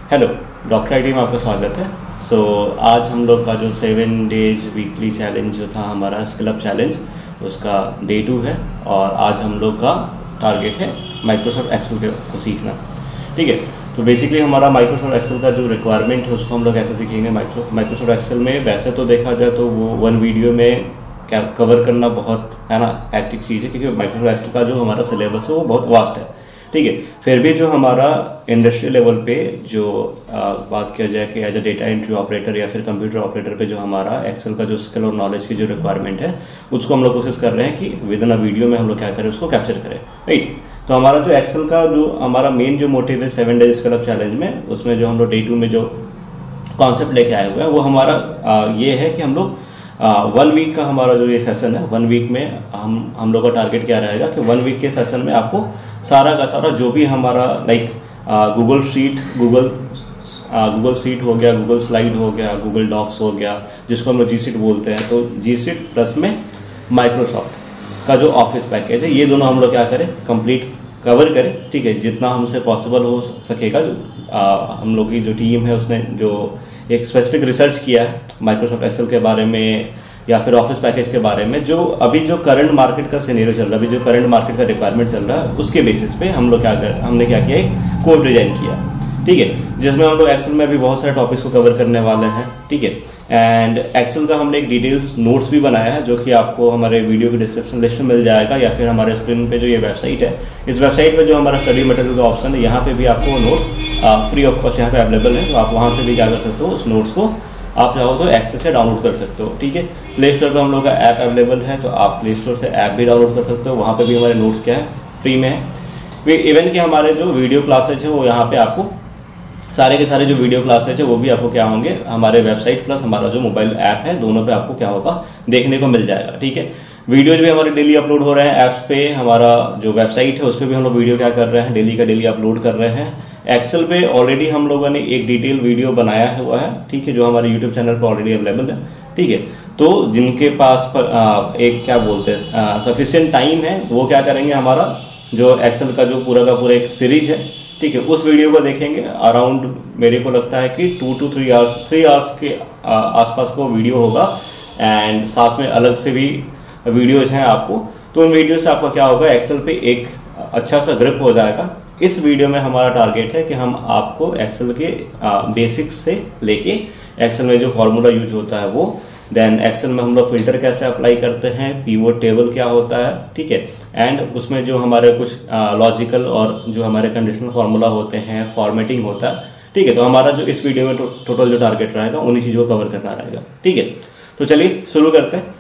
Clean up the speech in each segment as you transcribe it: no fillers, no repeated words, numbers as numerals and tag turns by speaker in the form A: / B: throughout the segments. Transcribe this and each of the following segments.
A: Hello, doctor IT में आपका स्वागत है। आज हम लोग का जो 7 डेज वीकली चैलेंज जो था हमारा स्किल अप चैलेंज, उसका डे 2 है और आज हम लोग का टारगेट है माइक्रोसॉफ्ट एक्सेल को सीखना। ठीक है, तो बेसिकली हमारा माइक्रोसॉफ्ट एक्सेल का जो रिक्वायरमेंट है उसको हम लोग ऐसे सीखेंगे। माइक्रोसॉफ्ट एक्सेल में वैसे तो देखा जाए तो वो वन वीडियो में कवर करना बहुत है ना हैक्टिक चीज़ है, क्योंकि माइक्रोसॉफ्ट एक्सेल का जो हमारा सिलेबस है वो बहुत वास्ट है। ठीक है, फिर भी जो हमारा इंडस्ट्री लेवल पे जो बात किया जाए कि as a data entry operator या फिर कंप्यूटर ऑपरेटर पे जो हमारा एक्सेल का जो स्किल और नॉलेज की जो रिक्वायरमेंट है उसको हम लोग कोशिश कर रहे हैं कि विद इन अ वीडियो में हम लोग क्या करें, उसको कैप्चर करें। राइट, तो हमारा जो एक्सेल का जो हमारा मेन जो मोटिव है 7 डेज स्किल अप चैलेंज में, उसमें जो हम लोग डे 2 में जो कॉन्सेप्ट लेके आए हुए हैं वो हमारा ये है कि हम लोग 1 वीक का हमारा जो ये सेशन है, 1 वीक में हम लोग का टारगेट क्या रहेगा कि 1 वीक के सेशन में आपको सारा का सारा जो भी हमारा लाइक गूगल शीट हो गया, गूगल स्लाइड हो गया, गूगल डॉक्स हो गया, जिसको हम लोग जी शीट बोलते हैं, तो जी शीट प्लस में माइक्रोसॉफ्ट का जो ऑफिस पैकेज है, ये दोनों हम लोग क्या करें, कंप्लीट कवर करें। ठीक है, जितना हमसे पॉसिबल हो सकेगा। हम लोग की जो टीम है उसने जो एक स्पेसिफिक रिसर्च किया है माइक्रोसॉफ्ट एक्सेल के बारे में या फिर ऑफिस पैकेज के बारे में, जो अभी जो करंट मार्केट का सिनेरियो चल रहा है, अभी जो करंट मार्केट का रिक्वायरमेंट चल रहा है, उसके बेसिस पे हमने क्या किया, एक कोड डिजाइन किया। ठीक है, जिसमें हम लोग एक्सेल में भी बहुत सारे टॉपिक्स को कवर करने वाले हैं। ठीक है, एंड एक्सेल का हमने एक डिटेल्स नोट्स भी बनाया है जो कि आपको हमारे वीडियो के डिस्क्रिप्शन लिस्ट में मिल जाएगा, या फिर हमारे स्क्रीन पे जो ये वेबसाइट है, इस वेबसाइट पे जो हमारा स्टडी मटेरियल का ऑप्शन है, यहाँ पे भी आपको नोट्स फ्री ऑफ कॉस्ट यहाँ पे अवेलेबल है। तो आप वहाँ से भी क्या कर सकते हो, उस नोट्स को आप चाहो तो एक्सेस से डाउनलोड कर सकते हो। ठीक है, प्ले स्टोर पर हम लोग का ऐप अवेलेबल है, तो आप प्ले स्टोर से ऐप भी डाउनलोड कर सकते हो। वहाँ पे भी हमारे नोट्स क्या है, फ्री में है। इवन कि हमारे जो वीडियो क्लासेज है वो यहाँ पे आपको सारे के सारे जो वीडियो क्लासेज है वो भी आपको क्या होंगे, हमारे वेबसाइट प्लस हमारा जो मोबाइल ऐप है, दोनों पे आपको क्या होगा, देखने को मिल जाएगा। ठीक है, वीडियोज भी हमारे डेली अपलोड हो रहे हैं ऐप्स पे। हमारा जो वेबसाइट है उस पर भी हम लोग वीडियो क्या कर रहे हैं, डेली का डेली अपलोड कर रहे हैं। एक्सेल पे ऑलरेडी हम लोगों ने एक डिटेल वीडियो बनाया हुआ है। ठीक है, जो हमारे यूट्यूब चैनल पर ऑलरेडी अवेलेबल है। ठीक है, तो जिनके पास पर एक क्या बोलते हैं सफिशिएंट टाइम है, वो क्या करेंगे, हमारा जो एक्सेल का जो पूरा का पूरा एक सीरीज है, ठीक है, उस वीडियो को देखेंगे। अराउंड मेरे को लगता है कि 2 to 3 आवर्स के आसपास को वीडियो होगा, एंड साथ में अलग से भी वीडियोज हैं आपको। तो उन वीडियो से आपका क्या होगा, एक्सेल पे एक अच्छा सा ग्रिप हो जाएगा। इस वीडियो में हमारा टारगेट है कि हम आपको एक्सेल के बेसिक्स से लेके एक्सेल में जो फॉर्मूला यूज होता है वो, देन एक्सेल में हम लोग फिल्टर कैसे अप्लाई करते हैं, पीवोट टेबल क्या होता है, ठीक है, एंड उसमें जो हमारे कुछ लॉजिकल और जो हमारे कंडीशनल फॉर्मूला होते हैं, फॉर्मेटिंग होता है। ठीक है, तो हमारा जो इस वीडियो में टोटल जो टारगेट रहेगा उन्हीं चीजों को कवर करना रहेगा। ठीक है, तो चलिए शुरू करते हैं।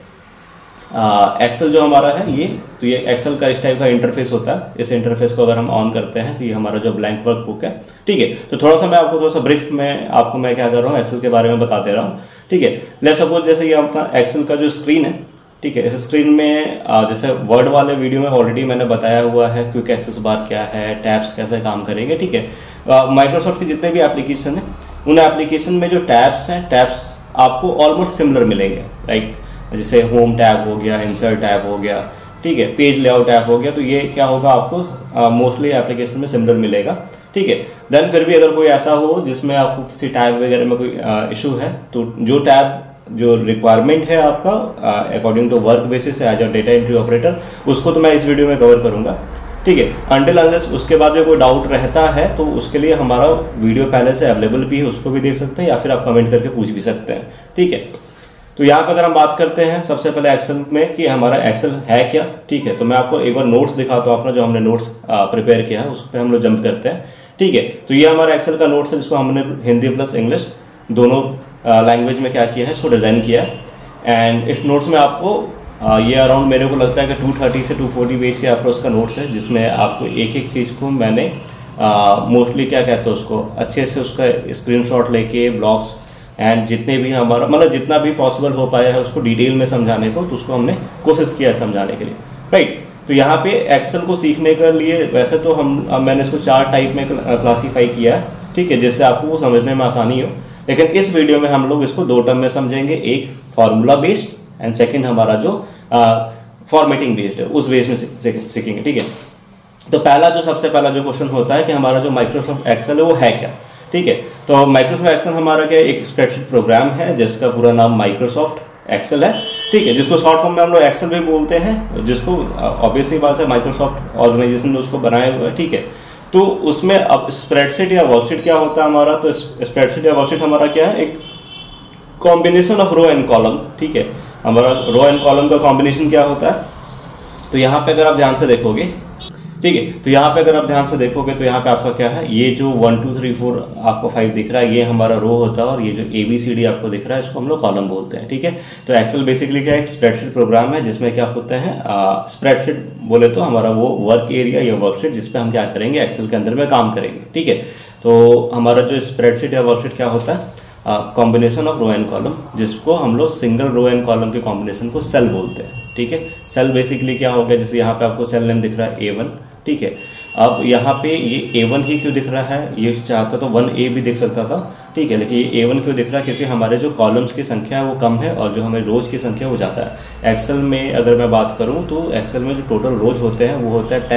A: एक्सेल जो हमारा है ये एक्सेल का इस टाइप का इंटरफेस होता है। इस इंटरफेस को अगर हम ऑन करते हैं तो ये हमारा जो ब्लैंक वर्क बुक है। ठीक है, तो थोड़ा सा मैं आपको थोड़ा सा ब्रीफ में आपको मैं क्या कर रहा हूँ, एक्सेल के बारे में बता दे रहा हूँ। ठीक है, लेट्स सपोज जैसे ये अपना एक्सेल का जो स्क्रीन है, ठीक है, इस स्क्रीन में जैसे वर्ड वाले वीडियो में ऑलरेडी मैंने बताया हुआ है क्विक एक्सेस बार क्या है, टैब्स कैसे काम करेंगे। ठीक है, माइक्रोसॉफ्ट के जितने भी एप्लीकेशन है, उन एप्लीकेशन में जो टैब्स हैं, टैब्स आपको ऑलमोस्ट सिमिलर मिलेंगे। राइट, जैसे होम टैब हो गया, इंसर्ट टैब हो गया, ठीक है, पेज लेआउट टैब हो गया, तो ये क्या होगा, आपको मोस्टली एप्लीकेशन में सिमिलर मिलेगा। ठीक है, देन फिर भी अगर कोई ऐसा हो जिसमें आपको किसी टैब वगैरह में कोई इशू है, तो जो टैब जो रिक्वायरमेंट है आपका according to work basis as a data entry operator, उसको तो मैं इस वीडियो में कवर करूंगा। ठीक है, अंटिल अनलेस उसके बाद जो कोई डाउट रहता है तो उसके लिए हमारा वीडियो पहले से अवेलेबल भी है, उसको भी देख सकते हैं, या फिर आप कमेंट करके पूछ भी सकते हैं। ठीक है, तो यहाँ पे अगर हम बात करते हैं सबसे पहले एक्सेल में कि हमारा एक्सेल है क्या। ठीक है, तो मैं आपको एक बार नोट्स दिखाता हूँ अपना, जो हमने नोट्स प्रिपेयर किया है उस पर हम लोग जंप करते हैं। ठीक है, तो ये हमारा एक्सेल का नोट्स है, जिसको हमने हिंदी प्लस इंग्लिश दोनों लैंग्वेज में क्या किया है, इसको डिजाइन किया है। एंड इस नोट्स में आपको ये अराउंड मेरे को लगता है कि 230 से 240 पेज के आपका उसका नोट्स है, जिसमें आपको एक एक चीज को मैंने मोस्टली क्या कहते हैं उसको अच्छे से उसका स्क्रीनशॉट लेके ब्लॉग्स एंड जितने भी हमारा मतलब जितना भी पॉसिबल हो पाया है उसको डिटेल में समझाने को, तो उसको हमने कोशिश किया समझाने के लिए। राइट, तो यहाँ पे एक्सेल को सीखने के लिए वैसे तो मैंने इसको 4 टाइप में क्लासीफाई किया है। ठीक है, जिससे आपको वो समझने में आसानी हो, लेकिन इस वीडियो में हम लोग इसको 2 टर्म में समझेंगे, एक फॉर्मूला बेस्ड एंड सेकेंड हमारा जो फॉर्मेटिंग बेस्ड है, उस बेस में सीखेंगे। ठीक है, तो सबसे पहला जो क्वेश्चन होता है कि हमारा जो माइक्रोसॉफ्ट एक्सेल है वो है क्या। ठीक है। तो माइक्रोसॉफ्ट एक्सेल हमारा क्या एक स्प्रेडशीट प्रोग्राम है जिसका पूरा नाम माइक्रोसॉफ्ट एक्सेल है, ठीक है, जिसको शॉर्ट फॉर्म में हम लोग एक्सेल भी बोलते हैं, जिसको ऑब्वियसली बात है माइक्रोसॉफ्ट ऑर्गेनाइजेशन ने उसको बनाया हुआ है, ठीक है। तो उसमें अब स्प्रेडशीट या वर्कशीट क्या होता है हमारा, तो स्प्रेडशीट या वर्कशीट हमारा क्या है, एक combination of row and column, ठीक है। हमारा रो एंड कॉलम का कॉम्बिनेशन क्या होता है, तो यहाँ पे अगर आप ध्यान से देखोगे, ठीक है, तो यहाँ पे अगर आप ध्यान से देखोगे तो यहाँ पे आपका क्या है, ये जो 1 2 3 4 आपको 5 दिख रहा है ये हमारा रो होता है, और ये जो ABCD आपको दिख रहा है इसको हम लोग कॉलम बोलते हैं, ठीक है। तो एक्सेल बेसिकली क्या है, एक स्प्रेडशीट प्रोग्राम है जिसमें क्या होता है, स्प्रेडशीट बोले तो हमारा वो वर्क एरिया या वर्कशीट जिसपे हम क्या करेंगे, एक्सेल के अंदर में काम करेंगे, ठीक है। तो हमारा जो स्प्रेडशीट या वर्कशीट क्या होता है, combination of row and column, जिसको हम लोग सिंगल रो एंड कॉलम के कॉम्बिनेशन को सेल बोलते हैं, ठीक है। सेल बेसिकली क्या हो गया, जैसे यहाँ पे आपको सेल नेम दिख रहा है A1, ठीक है। अब यहाँ पे ये A1 ही क्यों दिख रहा है, ये चाहता तो 1A भी दिख सकता था, ठीक है, लेकिन ये A1 क्यों दिख रहा है, क्योंकि हमारे जो कॉलम्स की संख्या है वो कम है और जो हमें रोज की संख्या वो ज्यादा है। एक्सेल में अगर मैं बात करूं तो एक्सेल में जो टोटल रोज होते हैं वो होता है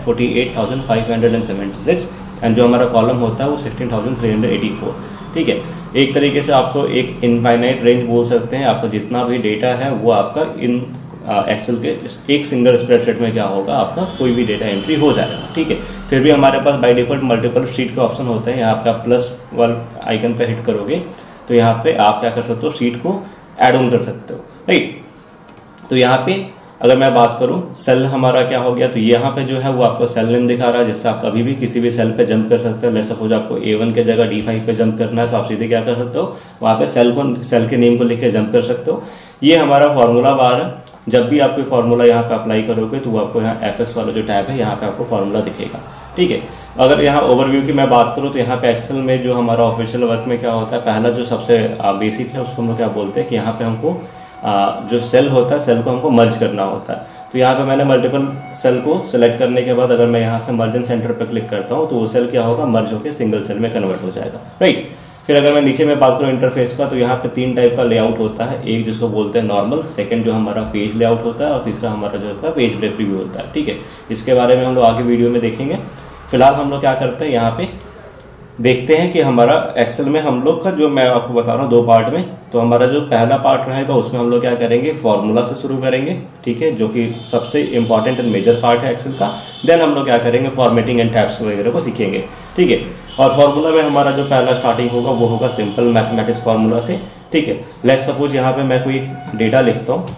A: 10,48,576 एंड जो हमारा कॉलम होता है वो 16,384, ठीक है। एक तरीके से आपको एक इनफाइनाइट रेंज बोल सकते हैं, आपका जितना भी डेटा है वो आपका इन एक्सेल के एक सिंगल स्प्रेडशीट में क्या होगा, आपका कोई भी डेटा एंट्री हो जाएगा, ठीक है। फिर भी हमारे पास बाय डिफॉल्ट मल्टीपल शीट का ऑप्शन होता है, यहाँ पे आप प्लस वाल आइकन पे हिट करोगे तो यहाँ पे आप क्या कर सकते हो, शीट को ऐड ऑन कर सकते हो, राइट। तो यहाँ पे अगर मैं बात करूं सेल हमारा क्या हो गया, तो यहाँ पे जो है वो आपको सेल नेम दिखा रहा है, जिससे आप कभी भी किसी भी सेल पे जंप कर सकते हो। लेट्स सपोज आपको A1 के जगह D5 पे जंप करना है तो आप सीधे क्या कर सकते हो, वहां पे सेल के नेम को लिख के जंप कर सकते हो। ये हमारा फॉर्मूला बार है, जब भी आप कोई फॉर्मूला यहाँ पे अप्लाई करोगे तो वो आपको यहाँ FX वाला जो टैब है यहाँ पे आपको फॉर्मूला दिखेगा, ठीक है। अगर यहाँ ओवरव्यू की मैं बात करूँ तो यहाँ पे एक्सेल में जो हमारा ऑफिशियल वर्क में क्या होता है, पहला जो सबसे बेसिक है उसको हम लोग क्या बोलते हैं कि यहाँ पे हमको जो सेल होता है सेल को हमको मर्ज करना होता है। तो यहाँ पे मैंने मल्टीपल सेल को सिलेक्ट करने के बाद अगर मैं यहाँ से मर्ज इन सेंटर पर क्लिक करता हूँ तो वो सेल क्या होगा, मर्ज होकर सिंगल सेल में कन्वर्ट हो जाएगा, राइट। फिर अगर मैं नीचे में बात करूँ इंटरफेस का, तो यहाँ पे 3 टाइप का लेआउट होता है, एक जिसको बोलते हैं नॉर्मल, सेकंड जो हमारा पेज लेआउट होता है और तीसरा हमारा जो होता है पेज ब्रेक प्रीव्यू होता है, ठीक है। इसके बारे में हम लोग आगे वीडियो में देखेंगे। फिलहाल हम लोग क्या करते हैं, यहाँ पे देखते हैं कि हमारा एक्सेल में हम लोग का जो मैं आपको बता रहा हूँ 2 पार्ट में, तो हमारा जो पहला पार्ट रहेगा उसमें हम लोग क्या करेंगे, फॉर्मूला से शुरू करेंगे, ठीक है, जो कि सबसे इंपॉर्टेंट एंड मेजर पार्ट है एक्सेल का। देन हम लोग क्या करेंगे, फॉर्मेटिंग एंड टैब्स वगैरह को सीखेंगे, ठीक है। और फॉर्मूला में हमारा जो पहला स्टार्टिंग होगा वो होगा सिंपल मैथमेटिक्स फॉर्मूला से, ठीक है। लेट्स सपोज यहाँ पे मैं कोई डेटा लिखता हूँ,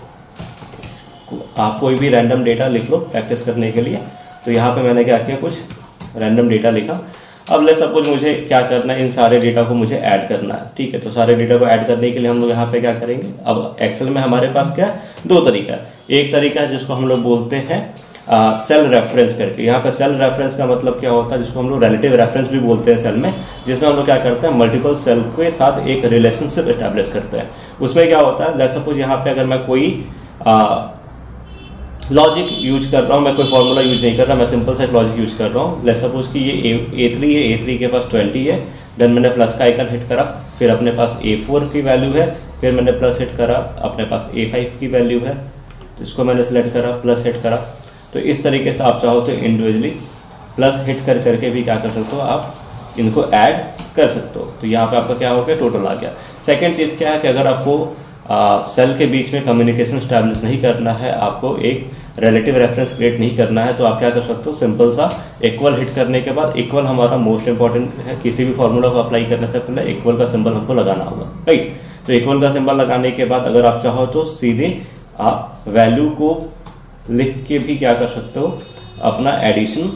A: आप कोई भी रैंडम डेटा लिख लो प्रैक्टिस करने के लिए। तो यहाँ पे मैंने क्या किया, कुछ रैंडम डेटा लिखा। अब लेट्स सपोज मुझे क्या करना है, इन सारे डेटा को मुझे ऐड करना है, ठीक है। तो सारे डेटा को ऐड करने के लिए हम लोग यहाँ पे क्या करेंगे, अब एक्सेल में हमारे पास क्या है, 2 तरीका है। एक तरीका है जिसको हम लोग बोलते हैं सेल रेफरेंस करके। यहाँ पे सेल रेफरेंस का मतलब क्या होता है, जिसको हम लोग रिलेटिव रेफरेंस भी बोलते हैं सेल में, जिसमें हम लोग क्या करते हैं, मल्टीपल सेल के साथ एक रिलेशनशिप एस्टैब्लिश करते हैं। उसमें क्या होता है, लेट्स सपोज यहाँ पे अगर मैं कोई लॉजिक यूज कर रहा हूँ, मैं कोई फॉर्मूला यूज नहीं कर रहा, मैं सिंपल सा लॉजिक यूज कर रहा हूँ। लेट्स सपोज कि ये A3 है, A3 के पास 20 है, देन मैंने प्लस का आइकन हिट करा, फिर अपने पास A4 की वैल्यू है, फिर मैंने प्लस हिट करा, अपने पास A5 की वैल्यू है, तो इसको मैंने सिलेक्ट करा, प्लस हिट करा। तो इस तरीके से आप चाहो तो इंडिविजुअली प्लस हिट कर करके भी क्या कर सकते हो, आप इनको ऐड कर सकते हो। तो यहाँ पे आपका क्या हो गया, टोटल आ गया। सेकेंड चीज क्या है कि अगर आपको सेल के बीच में कम्युनिकेशन स्टैब्लिश नहीं करना है, आपको एक रिलेटिव रेफरेंस क्रिएट नहीं करना है, तो आप क्या कर सकते हो, सिंपल सा इक्वल हिट करने के बाद, इक्वल हमारा मोस्ट इंपॉर्टेंट है, किसी भी फॉर्मूला को अप्लाई करने से पहले इक्वल का सिंबल हमको लगाना होगा, राइट। तो इक्वल का सिंबल लगाने के बाद अगर आप चाहो तो सीधे आप वैल्यू को लिख के भी क्या कर सकते हो, अपना एडिशन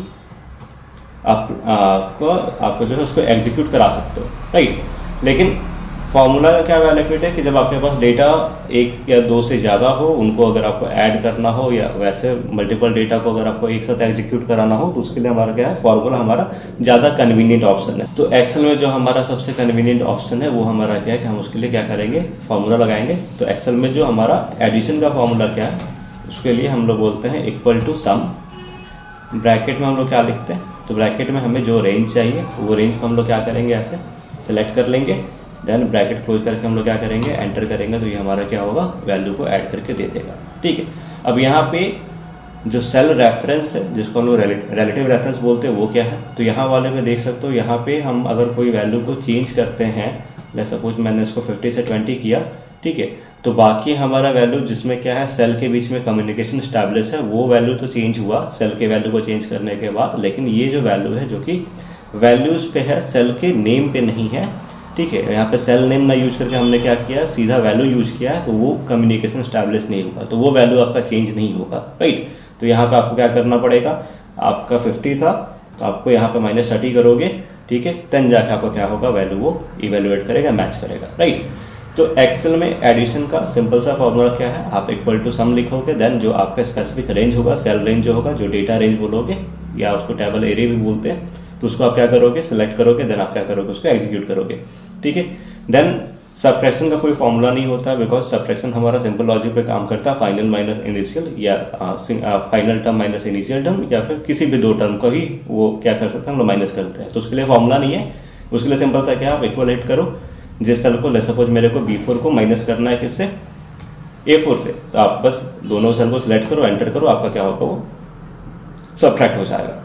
A: आपको जो है उसको एग्जीक्यूट करा सकते हो, राइट। लेकिन फॉर्मूला का क्या बेनिफिट है कि जब आपके पास डेटा 1 या 2 से ज्यादा हो, उनको अगर आपको ऐड करना हो या वैसे मल्टीपल डेटा को अगर आपको एक साथ एग्जीक्यूट कराना हो, तो उसके लिए हमारा क्या है, फॉर्मूला हमारा ज्यादा कन्वीनियंट ऑप्शन है। तो एक्सेल में जो हमारा सबसे कन्वीनियंट ऑप्शन है वो हमारा क्या है कि हम उसके लिए क्या करेंगे, फॉर्मूला लगाएंगे। तो एक्सेल में जो हमारा एडिशन का फॉर्मूला क्या है, उसके लिए हम लोग बोलते हैं इक्वल टू सम, ब्रैकेट में हम लोग क्या लिखते हैं, तो ब्रैकेट में हमें जो रेंज चाहिए वो रेंज को हम लोग क्या करेंगे, ऐसे सिलेक्ट कर लेंगे, देन ब्रैकेट क्लोज करके हम लोग क्या करेंगे, एंटर करेंगे, तो ये हमारा क्या होगा, वैल्यू को ऐड करके दे देगा, ठीक है। अब यहाँ पे जो सेल रेफरेंस है जिसको हम लोग रिलेटिव रेफरेंस बोलते हैं वो क्या है। तो यहाँ वाले में देख सकते हो, यहाँ पे हम अगर कोई वैल्यू को चेंज करते हैं, लेट्स सपोज मैंने इसको 50 से 20 किया, ठीक है, तो बाकी हमारा वैल्यू जिसमें क्या है सेल के बीच में कम्युनिकेशन स्टैब्लिश है, वो वैल्यू तो चेंज हुआ सेल के वैल्यू को चेंज करने के बाद, लेकिन ये जो वैल्यू है जो कि वैल्यूज पे है सेल के नेम पे नहीं है, ठीक है। यहाँ पे सेल नेम ना यूज करके हमने क्या किया, सीधा वैल्यू यूज किया है, तो वो कम्युनिकेशन स्टैब्लिश नहीं होगा, तो वो वैल्यू आपका चेंज नहीं होगा, राइट। तो यहाँ पे आपको क्या करना पड़ेगा, आपका 50 था तो आपको यहाँ पे -30 करोगे, ठीक है, देन जाके आपका क्या होगा, वैल्यू वो इवेल्युएट करेगा, मैच करेगा, राइट। तो एक्सेल में एडिशन का सिंपल सा फॉर्मूला क्या है, आप इक्वल टू सम लिखोगे, देन जो आपका स्पेसिफिक रेंज होगा, सेल रेंज जो होगा, जो डेटा रेंज बोलोगे या उसको टेबल एरिया भी बोलते हैं, तो उसको आप क्या करोगे, सिलेक्ट करोगे, देन आप क्या करोगे, उसको एग्जीक्यूट करोगे, ठीक है। देन सब्ट्रैक्शन का कोई फॉर्मूला नहीं होता, बिकॉज सब्ट्रैक्शन हमारा सिंपल लॉजिक पे काम करता है, फाइनल माइनस इनिशियल या final term minus initial term, या फिर किसी भी दो टर्म को ही वो क्या कर सकते हैं, हम लोग माइनस करते हैं। तो उसके लिए फॉर्मूला नहीं है, उसके लिए सिंपल सा क्या है, आप इक्वल हिट करो, जिस सेल को लेट्स सपोज मेरे को B4 को माइनस करना है किससे, A4 से, तो आप बस दोनों सेल को सिलेक्ट करो, एंटर करो, आपका क्या होगा, वो सब्ट्रैक्ट हो जाएगा।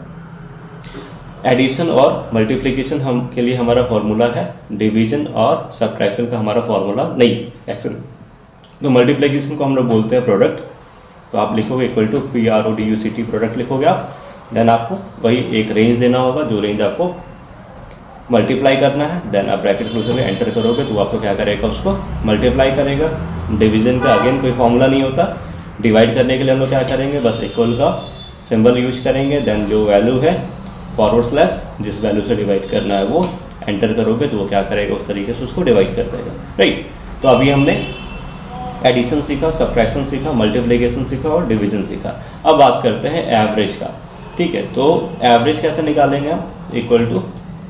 A: एडिशन और मल्टीप्लिकेशन हम के लिए हमारा फॉर्मूला है, डिवीजन और सब्ट्रैक्शन का हमारा फॉर्मूला नहीं एक्सेल। तो मल्टीप्लिकेशन को हम लोग बोलते हैं प्रोडक्ट, तो आप लिखोगे इक्वल टू PRODUCT प्रोडक्ट लिखोगे आप, देन आपको वही एक रेंज देना होगा, जो रेंज आपको मल्टीप्लाई करना है, देन आप ब्रैकेट क्लोज करके एंटर करोगे, तो आपको क्या करेगा, उसको मल्टीप्लाई करेगा। डिवीजन का अगेन कोई फॉर्मूला नहीं होता, डिवाइड करने के लिए हम लोग क्या करेंगे, बस इक्वल का सिंबल यूज करेंगे, देन जो वैल्यू है फॉरवर्ड स्लैश जिस वैल्यू से डिवाइड करना है वो एंटर करोगे, तो वो क्या करेगा, उस तरीके से उसको डिवाइड कर देगा, राइट। तो अभी हमने एडिशन सीखा, सब्ट्रैक्शन सीखा, मल्टीप्लिकेशन सीखा और डिवीजन सीखा। अब बात करते हैं एवरेज का, ठीक है। तो एवरेज कैसे निकालेंगे हम, इक्वल टू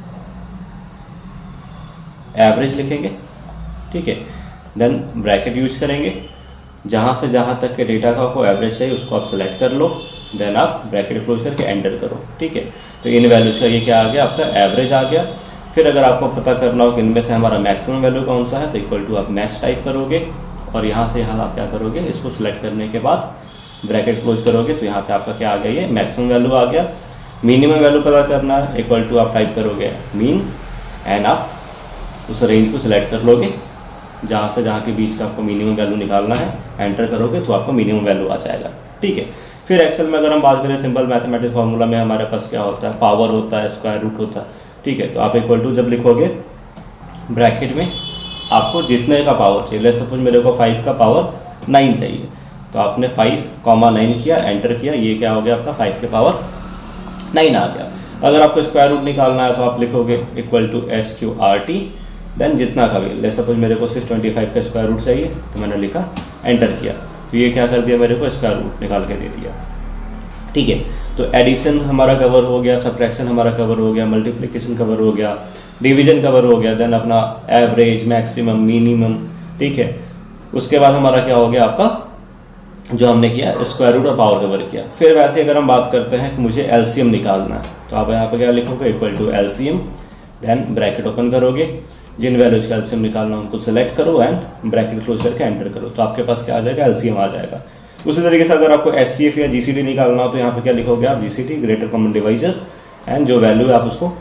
A: एवरेज लिखेंगे, ठीक है, देन ब्रैकेट यूज करेंगे, जहां से जहां तक के डेटा का आपको एवरेज चाहिए उसको आप सिलेक्ट कर लो, देन आप ब्रैकेट क्लोज करके एंटर करो, ठीक है। तो इन वैल्यूज का ये क्या आ गया, आपका एवरेज आ गया। फिर अगर आपको पता करना हो कि इनमें से हमारा मैक्सिमम वैल्यू कौन सा है, तो इक्वल टू आप मैक्स टाइप करोगे, और यहाँ से यहाँ आप क्या करोगे, इसको सिलेक्ट करने के बाद ब्रैकेट क्लोज करोगे, तो यहाँ पे आपका क्या आ गया, ये मैक्सिमम वैल्यू आ गया। मिनिमम वैल्यू पता करना है, इक्वल टू आप टाइप करोगे मीन, एंड आप उस रेंज को सिलेक्ट कर लोगे, जहां से जहां के बीच का आपको मिनिमम वैल्यू निकालना है, एंटर करोगे तो आपको मिनिमम वैल्यू आ जाएगा, ठीक है। फिर एक्सेल में अगर हम बात करें सिंपल मैथमेटिक्स फॉर्मूला में हमारे पास क्या होता है, पावर होता है, स्क्वायर रूट होता है, ठीक है। तो आप इक्वल टू जब लिखोगे ब्रैकेट में आपको जितने का पावर चाहिए, लेट्स सपोज मेरे को 5 का पावर 9 चाहिए, तो आपने 5,9 किया, एंटर किया, ये क्या हो गया, आपका 5 के पावर 9 आ गया। अगर आपको स्क्वायर रूट निकालना है तो आप लिखोगे इक्वल टू SQRT, देन जितना का भी, लेट्स सपोज मेरे को 625 का स्क्वायर रूट चाहिए, तो मैंने लिखा, एंटर किया, तो ये क्या कर दिया, मेरे को स्क्वायर रूट निकाल के दे दिया, ठीक है। तो एडिशन हमारा कवर हो गया, सब्ट्रैक्शन हमारा कवर हो गया, मल्टीप्लिकेशन कवर हो गया, डिवीजन कवर हो गया, देन अपना एवरेज, मैक्सिमम, मिनिमम, ठीक है। उसके बाद हमारा क्या हो गया, आपका जो हमने किया स्क्वायर रूट और पावर कवर किया। फिर वैसे अगर हम बात करते हैं कि मुझे एलसीएम निकालना है, तो आप यहाँ पे क्या लिखोगे, equal to LCM, then bracket open करोगे, जिन वैल्यूज का एलसीएम निकालना उनको सिलेक्ट करो, एंड ब्रैकेट क्लोज करके एंटर करो, तो आपके पास क्या आ जाएगा, एलसीएम आ जाएगा। उसी तरीके से अगर आपको एचसीएफ या जीसीडी निकालना हो, तो यहाँ पे क्या लिखोगे आप, GCD greater common divisor, and जो वैल्यू है आप उसको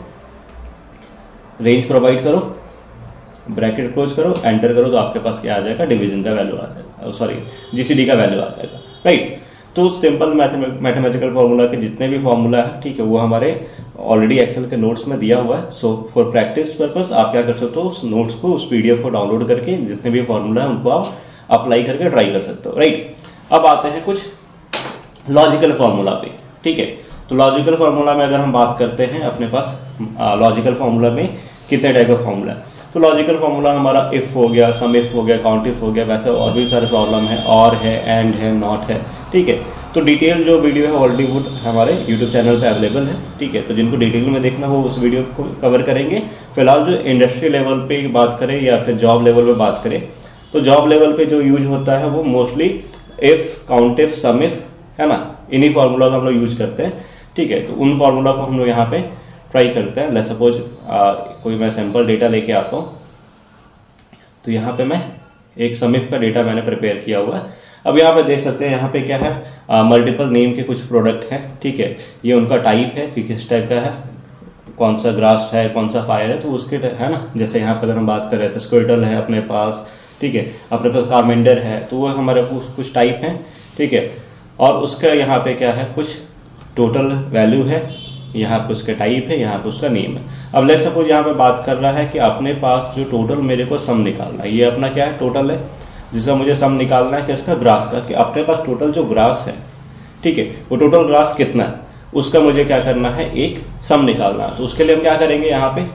A: रेंज प्रोवाइड करो, ब्रैकेट क्लोज करो, एंटर करो, तो आपके पास क्या आ जाएगा, डिवीजन का वैल्यू आ जाएगा, सॉरी जीसीडी का वैल्यू आ जाएगा, राइट। तो सिंपल मैथमेटिकल फॉर्मूला के जितने भी फॉर्मूला है, ठीक है, वो हमारे ऑलरेडी एक्सेल के नोट्स में दिया हुआ है। सो फॉर प्रैक्टिस पर्पस आप क्या कर सकते हो, उस नोट्स को, उस पीडीएफ को डाउनलोड करके जितने भी फॉर्मूला है उनको आप अप्लाई करके ट्राई कर सकते हो, राइट। अब आते हैं कुछ लॉजिकल फॉर्मूला पे, ठीक है। तो लॉजिकल फॉर्मूला में अगर हम बात करते हैं, अपने पास लॉजिकल फॉर्मूला में कितने टाइप का फॉर्मूला है, तो लॉजिकल फॉर्मूला हमारा इफ हो गया, सम इफ हो गया, काउंट इफ हो गया, वैसे और भी सारे प्रॉब्लम है, और है, एंड है, नॉट है, ठीक है। तो डिटेल जो वीडियो है ऑलरेडी वो हमारे यूट्यूब चैनल पे अवेलेबल है, ठीक है। तो जिनको डिटेल में देखना हो उस वीडियो को कवर करेंगे। फिलहाल जो इंडस्ट्री लेवल पे बात करें या फिर जॉब लेवल पे बात करें, तो जॉब लेवल पे जो यूज होता है वो mostly if, count if, sum if, है ना, इन्हीं फॉर्मूला का हम लोग यूज करते हैं, ठीक है। तो उन फॉर्मूला को हम लोग यहाँ पे ट्राई करते हैं। लेट्स सपोज कोई मैं सैंपल डेटा लेके आता हूँ, तो यहाँ पे मैं एक सम इफ का डेटा मैंने प्रिपेयर किया हुआ है। अब यहाँ पे देख सकते हैं, यहाँ पे क्या है, मल्टीपल नेम के कुछ प्रोडक्ट हैं, ठीक है। ये उनका टाइप है कि किस टाइप का है, कौन सा ग्रास है, कौन सा फायर है, तो उसके है ना। जैसे यहाँ पे अगर हम बात करें तो स्क्विटल है अपने पास, ठीक है, अपने पास कार्मेंडर है, तो वो हमारे कुछ टाइप हैं, ठीक है। और उसका यहाँ पे क्या है, कुछ टोटल वैल्यू है, यहाँ पे उसका टाइप है, यहाँ पे उसका नेम है। अब लेट्स सपोज यहाँ पे बात कर रहा है कि अपने पास जो टोटल मेरे को सम निकालना है, ये अपना क्या है, टोटल है, जिसका मुझे सम निकालना है किसका, ग्रास का, कि अपने पास टोटल जो ग्रास है, ठीक है, वो टोटल ग्रास कितना है, उसका मुझे क्या करना है, एक सम निकालना है। तो उसके लिए हम क्या करेंगे, यहाँ पे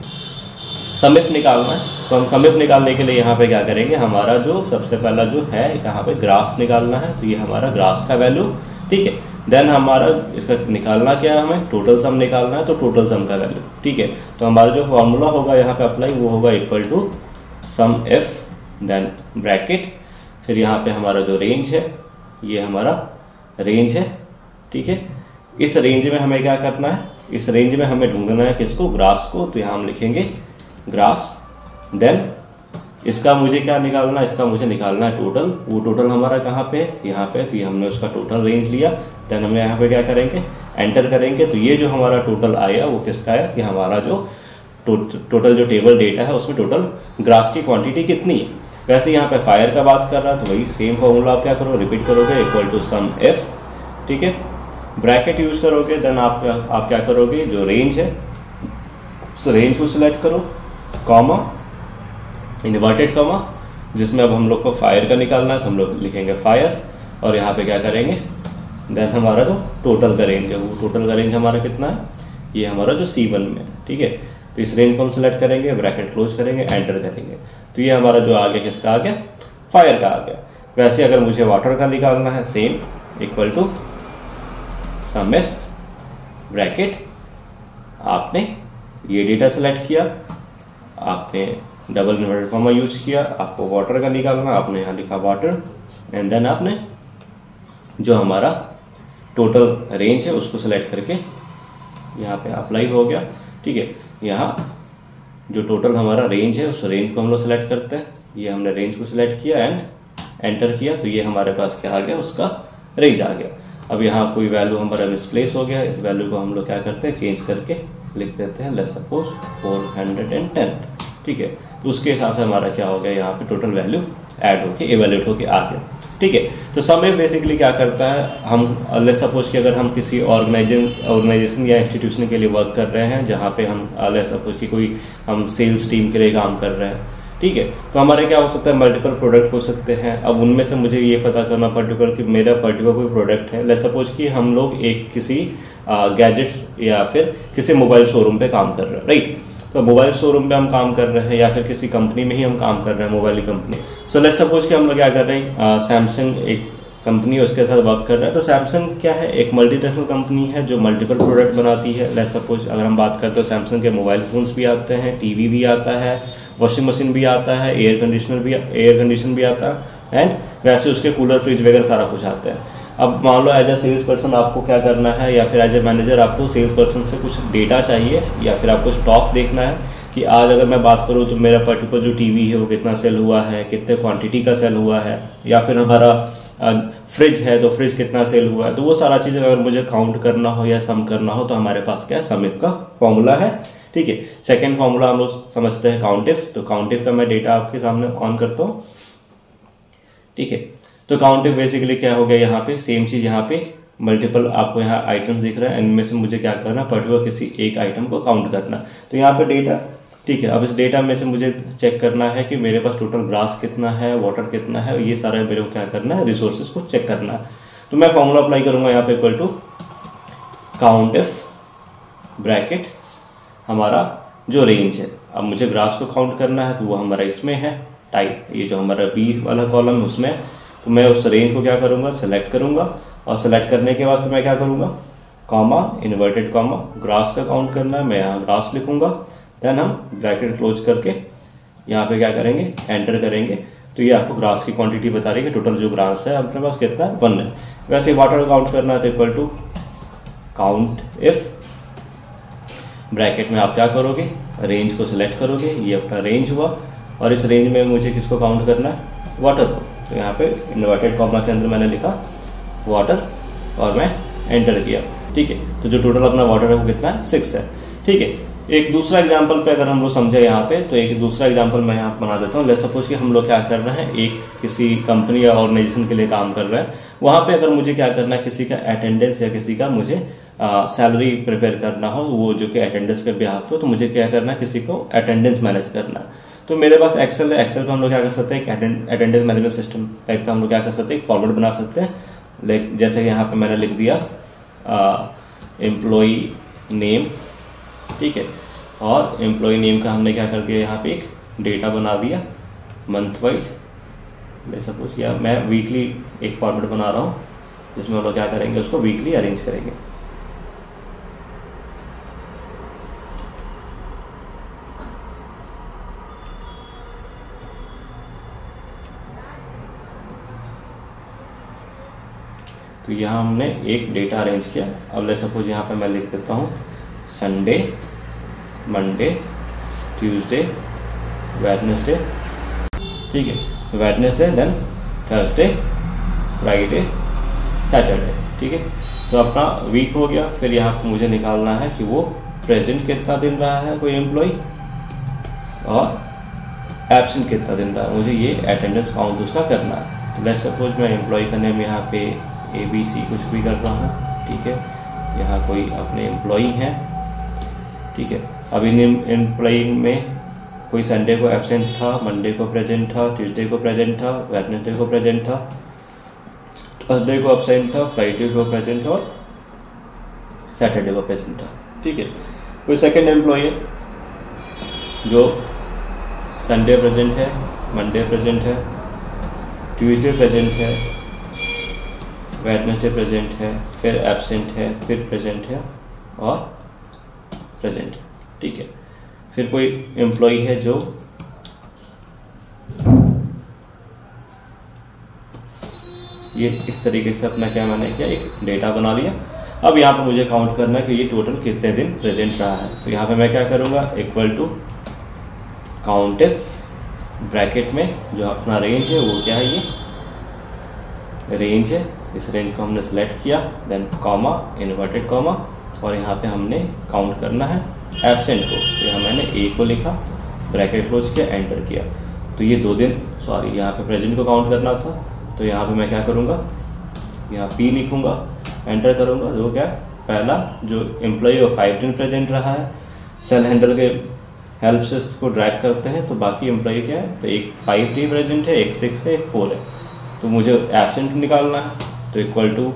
A: सम इफ निकालना है। तो हम सम इफ निकालने के लिए यहाँ पे क्या करेंगे, हमारा जो सबसे पहला जो है यहाँ पे ग्रास निकालना है, तो ये हमारा ग्रास का वैल्यू, ठीक है। देन हमारा इसका निकालना क्या है, हमें टोटल सम निकालना है, तो टोटल सम का वैल्यू, ठीक है। तो हमारा जो फॉर्मूला होगा यहाँ पे अप्लाई, वो होगा equal to sum if, then bracket, फिर यहाँ पे हमारा जो रेंज है, ये हमारा रेंज है, ठीक है। इस रेंज में हमें क्या करना है, इस रेंज में हमें ढूंढना है किसको, ग्रास को। तो यहाँ हम लिखेंगे ग्रास, देन इसका मुझे क्या निकालना है, इसका मुझे निकालना है टोटल। वो टोटल हमारा कहाँ पे है, यहाँ पे, तो ये हमने उसका टोटल रेंज लिया। देन हम यहाँ पे क्या करेंगे, एंटर करेंगे। तो ये जो हमारा टोटल आया वो किसका है, कि हमारा जो टोटल जो टेबल डेटा है उसमें टोटल ग्रास की क्वांटिटी कितनी है। वैसे यहाँ पे फायर का बात कर रहा है, तो वही सेम फॉर्मूला आप क्या करो, रिपीट करोगे, इक्वल टू सम इफ, ठीक है, ब्रैकेट यूज करोगे। देन आप क्या करोगे, जो रेंज है उस रेंज को सिलेक्ट करो, कॉमा, इन्वर्टेड कॉमा, जिसमें अब हम लोग को फायर का निकालना है, तो हम लोग लिखेंगे फायर, और यहाँ पे क्या करेंगे, देन हमारा जो टोटल का रेंज है, वो टोटल का रेंज हमारा कितना है, ये हमारा जो C1 में है, ठीक है। तो इस रेंज को हम सिलेक्ट करेंगे, ब्रैकेट क्लोज करेंगे, एंटर करेंगे। तो ये हमारा जो आ गया, किसका आ गया, फायर का आ गया। वैसे अगर मुझे वाटर का निकालना है, same, equal to sum if, bracket, आपने ये डेटा सेलेक्ट किया, आपने डबल इन्वर्टेड कॉमा यूज किया, आपको वाटर का निकालना, आपने यहाँ लिखा वाटर, एंड देन आपने जो हमारा टोटल रेंज है उसको सेलेक्ट करके यहाँ पे अप्लाई हो गया, ठीक है। यहाँ जो टोटल हमारा रेंज है उस रेंज को हम लोग सेलेक्ट करते हैं, ये हमने रेंज को सिलेक्ट किया एंड एंटर किया, तो ये हमारे पास क्या आ गया, उसका रेंज आ गया। अब यहाँ कोई वैल्यू हमारा मिसप्लेस हो गया, इस वैल्यू को हम लोग क्या करते हैं, चेंज करके लिख देते हैं, लेट्स सपोज 410, ठीक है। तो उसके हिसाब से हमारा क्या हो गया, यहाँ पे टोटल वैल्यू ऐड होके इवैल्यूएट होके आ गया, ठीक है। तो सम इफ बेसिकली क्या करता है, हम लेट्स सपोज कि अगर हम किसी ऑर्गेनाइजेशन या इंस्टीट्यूशन के लिए वर्क कर रहे हैं, जहाँ पे हम लेट्स सपोज कि कोई हम सेल्स टीम के लिए काम कर रहे हैं, ठीक है। तो हमारे क्या हो सकता है, मल्टीपल प्रोडक्ट हो सकते हैं। अब उनमें से मुझे ये पता करना पर्टिकुलर कि मेरा पर्टिकुलर कोई प्रोडक्ट है, लेट्स सपोज कि हम लोग एक किसी गैजेट्स या फिर किसी मोबाइल शोरूम पे काम कर रहे हैं, राइट। तो मोबाइल शोरूम पे हम काम कर रहे हैं या फिर किसी कंपनी में ही हम काम कर रहे हैं, mobile company. So let's suppose कि हम लोग क्या कर रहे हैं, सैमसंग एक कंपनी है, उसके साथ वर्क कर रहे हैं। तो सैमसंग क्या है, एक मल्टीनेशनल कंपनी है जो मल्टीपल प्रोडक्ट बनाती है। लेट्स सपोज अगर हम बात करते हैं, सैमसंग के मोबाइल फोन्स भी आते हैं, टीवी भी आता है, वॉशिंग मशीन भी आता है, एयर कंडीशन भी आता है, एंड वैसे उसके कूलर, फ्रिज वगैरह सारा कुछ आता है। अब मान लो एज ए सेल्स पर्सन आपको क्या करना है, या फिर एज ए मैनेजर आपको सेल्स पर्सन से कुछ डेटा चाहिए, या फिर आपको स्टॉक देखना है कि आज अगर मैं बात करूं तो मेरा पर्टिकुलर जो टीवी है वो कितना सेल हुआ है, कितने क्वांटिटी का सेल हुआ है, या फिर हमारा फ्रिज है तो फ्रिज कितना सेल हुआ है। तो वो सारा चीज़ अगर मुझे काउंट करना हो या सम करना हो, तो हमारे पास क्या है, सम इफ का फॉर्मूला है, ठीक है। सेकेंड फॉर्मूला हम लोग समझते हैं काउंट इफ। तो काउंट इफ का मैं डेटा आपके सामने ऑन करता हूँ, ठीक है। तो काउंट इफ बेसिकली क्या हो गया, यहाँ पे सेम चीज, यहाँ पे मल्टीपल आपको यहाँ आइटम्स दिख रहे हैं, इनमें से मुझे क्या करना, पर्टिकुलर किसी एक आइटम को काउंट करना। तो यहाँ पे डेटा, ठीक है। अब इस डेटा में से मुझे चेक करना है कि मेरे पास टोटल ग्रास कितना है, वाटर कितना है, ये सारा मेरे को क्या करना है, रिसोर्सेज को चेक करना है। तो मैं फॉर्मूला अप्लाई करूंगा यहाँ पे, equal to count if, bracket, हमारा जो रेंज है। अब मुझे ग्रास को काउंट करना है, तो वो हमारा इसमें है, टाइप, ये जो हमारा बी वाला कॉलम है उसमें। तो मैं उस रेंज को क्या करूंगा, सेलेक्ट करूंगा, और सेलेक्ट करने के बाद फिर मैं क्या करूंगा, कॉमा, इन्वर्टेड कॉमा, ग्रास का काउंट करना है, मैं यहाँ ग्रास लिखूंगा। देन हम ब्रैकेट क्लोज करके यहाँ पे क्या करेंगे, एंटर करेंगे। तो ये आपको ग्रास की क्वांटिटी बता रही है, टोटल जो ग्रास है अपने पास कितना है, 1 है। वैसे वाटर काउंट करना है, तो equal to count if, bracket में आप क्या करोगे, रेंज को सिलेक्ट करोगे, ये आपका रेंज हुआ, और इस रेंज में मुझे किसको काउंट करना है, वाटर को। तो यहाँ पे इन्वर्टेड कॉमा के अंदर मैंने लिखा वाटर और मैं एंटर किया। ठीक है, तो जो टोटल अपना वाटर है वो कितना है 6 है। ठीक है, एक दूसरा एग्जांपल पे अगर हम लोग समझे यहाँ पे, तो एक दूसरा एग्जांपल मैं यहाँ बना देता हूँ। लेट्स सपोज कि हम लोग क्या कर रहे हैं, एक किसी कंपनी या ऑर्गेनाइजेशन के लिए काम कर रहे हैं। वहां पे अगर मुझे क्या करना है, किसी का अटेंडेंस या किसी का मुझे सैलरी प्रिपेयर करना हो, वो जो कि अटेंडेंस के बिहाफ हो, तो मुझे क्या करना है, किसी को अटेंडेंस मैनेज करना है। तो मेरे पास एक्सेल है, एक्सेल पे हम लोग क्या कर सकते हैं, एक अटेंडेंस मैनेजमेंट सिस्टम टाइप का हम लोग क्या कर सकते हैं, एक फॉर्मेट बना सकते हैं। जैसे कि यहाँ पे मैंने लिख दिया एम्प्लॉई नेम। ठीक है, और एम्प्लॉय नेम का हमने क्या कर दिया, यहाँ पे एक डेटा बना दिया मंथ वाइज, ले सपोज, या मैं वीकली एक फॉर्मेट बना रहा हूँ जिसमें हम लोग क्या करेंगे, उसको वीकली अरेंज करेंगे। तो यहाँ हमने एक डेटा अरेंज किया। अब ले सपोज यहाँ पे मैं लिख देता हूँ संडे, मंडे, ट्यूसडे, वेडनेसडे। ठीक है, Wednesday, then Thursday, Friday, Saturday. ठीक है, तो अपना वीक हो गया। फिर यहाँ पे मुझे निकालना है कि वो प्रेजेंट कितना दिन रहा है कोई एम्प्लॉय, और एब्सेंट कितना दिन रहा है, मुझे ये अटेंडेंस काउंट उसका करना है। तो लेट्स सपोज मैं एम्प्लॉय का नेम यहाँ पे ABC कुछ भी कर रहा हूँ। ठीक है, यहाँ कोई अपने एम्प्लॉय हैं। ठीक है, अभी एम्प्लॉय में कोई संडे को एब्सेंट था, मंडे को प्रेजेंट था, ट्यूसडे को प्रेजेंट था, वेडनेसडे को प्रेजेंट था, थर्सडे को एब्सेंट था, फ्राइडे को प्रेजेंट था, और सैटरडे को प्रेजेंट था। ठीक है, कोई सेकंड एम्प्लॉय है जो संडे प्रेजेंट है, मंडे प्रेजेंट है, ट्यूसडे प्रेजेंट है, वेडनेसडे प्रेजेंट है, फिर एब्सेंट है, फिर प्रेजेंट है, और प्रेजेंट है। ठीक है, फिर कोई एम्प्लॉय है जो ये इस तरीके से अपना क्या मैंने किया, एक डेटा बना लिया। अब यहाँ पे मुझे काउंट करना है कि ये टोटल कितने दिन प्रेजेंट रहा है। तो यहाँ पे मैं क्या करूँगा, इक्वल टू काउंटेफ ब्रैकेट में जो अपना रेंज है वो क्या है, ये रेंज है। इस रेंज को हमने सेलेक्ट किया, देन कॉमा, इन्वर्टेड कॉमा, और यहाँ पे हमने काउंट करना है एब्सेंट को। तो यहाँ मैंने ए को लिखा, ब्रैकेट क्लोज किया, एंटर किया। तो ये 2 दिन, सॉरी यहाँ पे प्रेजेंट को काउंट करना था। तो यहाँ पे मैं क्या करूँगा, यहाँ P लिखूंगा, एंटर करूँगा। जो क्या, पहला जो एम्प्लॉय वो 5 दिन प्रेजेंट रहा है, सेल हैंडल के हेल्प से इसको ड्रैग करते हैं। तो बाकी एम्प्लॉय क्या है, तो एक 5 डे प्रेजेंट है, एक 6 है, एक 4 है। तो मुझे एब्सेंट निकालना है। तो equal to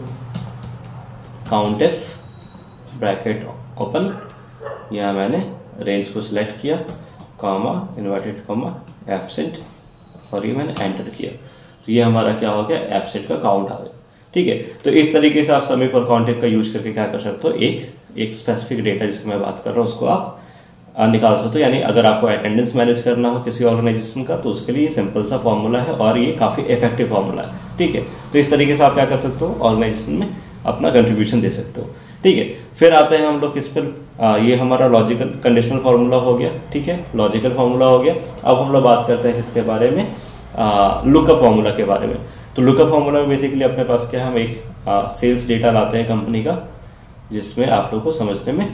A: count if bracket open, यहाँ मैंने रेंज को सिलेक्ट किया, कॉमा, इन्वर्टेड कॉमा, एब्सेंट, और ये मैंने एंटर किया। तो ये हमारा क्या हो गया, एब्सेंट का काउंट आ गया। ठीक है, तो इस तरीके से आप समीप और काउंटेफ का यूज करके क्या कर सकते हो, एक स्पेसिफिक डेटा जिसकी मैं बात कर रहा हूँ उसको आप निकाल सकते हो। यानी अगर आपको अटेंडेंस मैनेज करना हो किसी ऑर्गेनाइजेशन का, तो उसके लिए सिंपल सा फॉर्मूला है और ये काफी इफेक्टिव फॉर्मूला है। ठीक है, तो इस तरीके से आप क्या कर सकते हो, ऑर्गेनाइजेशन में अपना कंट्रीब्यूशन दे सकते हो। ठीक है, फिर आते हैं हम लोग किस पर, ये हमारा लॉजिकल कंडीशनल फार्मूला हो गया। ठीक है, लॉजिकल फार्मूला हो गया। अब हम लोग बात करते हैं इसके बारे में, लुकअप फार्मूला के बारे में। तो लुकअप फार्मूला में बेसिकली अपने पास क्या है, हम एक सेल्स डेटा लाते हैं कंपनी का, जिसमें आप लोग को समझने में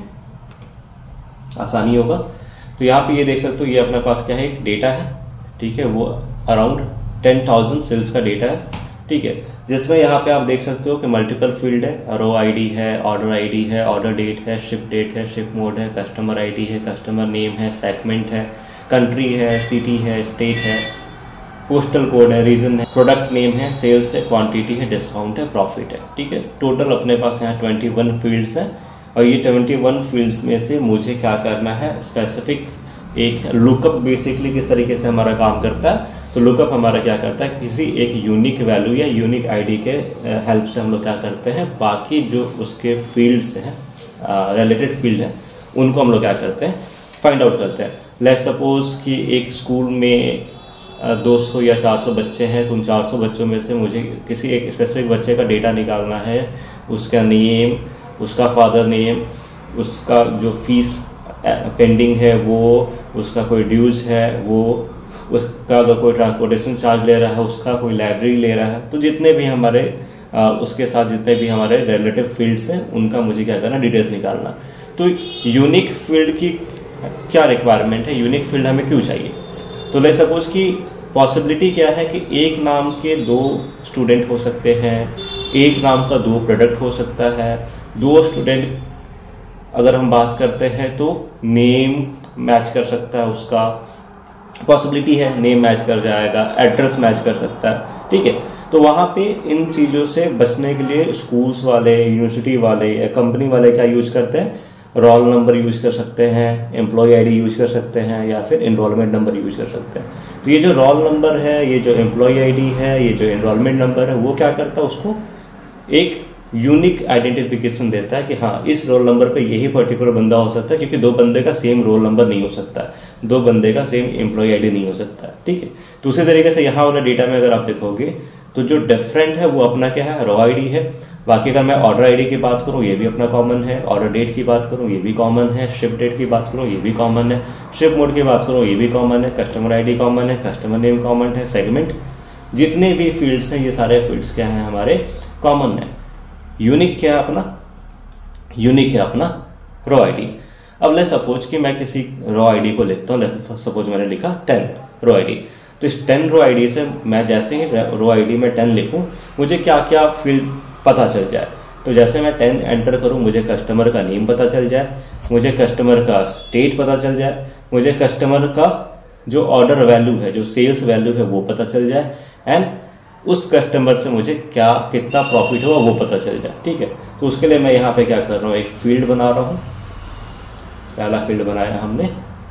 A: आसानी होगा। तो यहाँ पे ये देख सकते हो, ये अपने पास क्या है, एक डेटा है। ठीक है, वो अराउंड 10,000 सेल्स का डेटा है। ठीक है, जिसमें यहाँ पे आप देख सकते हो कि मल्टीपल फील्ड है, रो आईडी है, ऑर्डर आईडी है, ऑर्डर डेट है, शिप डेट है, शिप मोड है, कस्टमर आईडी है, कस्टमर नेम है, सेगमेंट है, कंट्री है, सिटी है, स्टेट है, पोस्टल कोड है, रीजन है, प्रोडक्ट नेम है, सेल्स है, क्वांटिटी है, डिस्काउंट है, प्रॉफिट है। ठीक है, टोटल अपने पास यहाँ 21 फील्ड्स हैं, और ये 21 फील्ड्स में से मुझे क्या करना है, स्पेसिफिक एक लुकअप बेसिकली किस तरीके से हमारा काम करता है। तो लुकअप हमारा क्या करता है, किसी एक यूनिक वैल्यू या यूनिक आईडी के हेल्प से हम लोग क्या करते हैं, बाकी जो उसके फील्ड्स हैं, रिलेटेड फील्ड हैं, उनको हम लोग क्या करते हैं, फाइंड आउट करते हैं। लेट्स सपोज कि एक स्कूल में 200 या 400 बच्चे हैं, तो उन 400 बच्चों में से मुझे किसी एक स्पेसिफिक बच्चे का डेटा निकालना है, उसका नेम, उसका फादर नेम, उसका जो फीस पेंडिंग है वो, उसका कोई ड्यूज है वो, उसका अगर कोई ट्रांसपोर्टेशन चार्ज ले रहा है, उसका कोई लाइब्रेरी ले रहा है, तो जितने भी हमारे उसके साथ जितने भी हमारे रिलेटिव फील्ड्स हैं उनका मुझे क्या करना, डिटेल्स निकालना। तो यूनिक फील्ड की क्या रिक्वायरमेंट है, यूनिक फील्ड हमें क्यों चाहिए? तो ले सपोज कि पॉसिबिलिटी क्या है कि एक नाम के 2 स्टूडेंट हो सकते हैं, एक नाम का 2 प्रोडक्ट हो सकता है, 2 स्टूडेंट अगर हम बात करते हैं तो नेम मैच कर सकता है, उसका पॉसिबिलिटी है, नेम मैच कर जाएगा, एड्रेस मैच कर सकता है, ठीक है। तो वहाँ पे इन चीज़ों से बचने के लिए स्कूल्स वाले, यूनिवर्सिटी वाले या कंपनी वाले क्या यूज करते हैं, रोल नंबर यूज कर सकते हैं, एम्प्लॉय आईडी यूज कर सकते हैं, या फिर एनरोलमेंट नंबर यूज कर सकते हैं। तो ये जो रोल नंबर है, ये जो एम्प्लॉय आईडी है, ये जो एनरोलमेंट नंबर है, वो क्या करता है, उसको एक यूनिक आइडेंटिफिकेशन देता है कि हाँ इस रोल नंबर पे यही पर्टिकुलर बंदा हो सकता है, क्योंकि 2 बंदे का सेम रोल नंबर नहीं हो सकता है, 2 बंदे का सेम एम्प्लॉय आईडी नहीं हो सकता है, ठीक है। तो उसी तरीके से यहाँ वाला डेटा में अगर आप देखोगे तो जो डिफरेंट है वो अपना क्या है, रॉ आईडी है। बाकी अगर मैं ऑर्डर आईडी की बात करूँ ये भी अपना कॉमन है, ऑर्डर डेट की बात करूँ ये भी कॉमन है, शिप डेट की बात करूँ ये भी कॉमन है, शिप मोड की बात करूँ ये भी कॉमन है, कस्टमर आईडी कॉमन है, कस्टमर नेम कॉमन है, सेगमेंट, जितने भी फील्ड्स हैं ये सारे फील्ड्स क्या हैं, हमारे कॉमन है। यूनिक क्या है अपना, यूनिक है अपना रॉ आईडी। अब ले सपोज कि मैं किसी रॉ आईडी को लिखता हूँ, सपोज मैंने लिखा 10 रॉ आईडी, तो इस 10 रॉ आईडी से मैं जैसे ही रॉ आईडी में 10 लिखूं मुझे क्या क्या फील्ड पता चल जाए। तो जैसे मैं 10 एंटर करूं मुझे कस्टमर का नेम पता चल जाए, मुझे कस्टमर का स्टेट पता चल जाए, मुझे कस्टमर का जो ऑर्डर वैल्यू है, जो सेल्स वैल्यू है वो पता चल जाए, एंड उस कस्टमर से मुझे क्या कितना प्रॉफिट हुआ वो पता चल जाए, ठीक है। तो उसके लिए मैं यहाँ पे क्या कर रहा हूँ, एक फील्ड बना रहा हूँ। पहला फील्ड बनाया हमने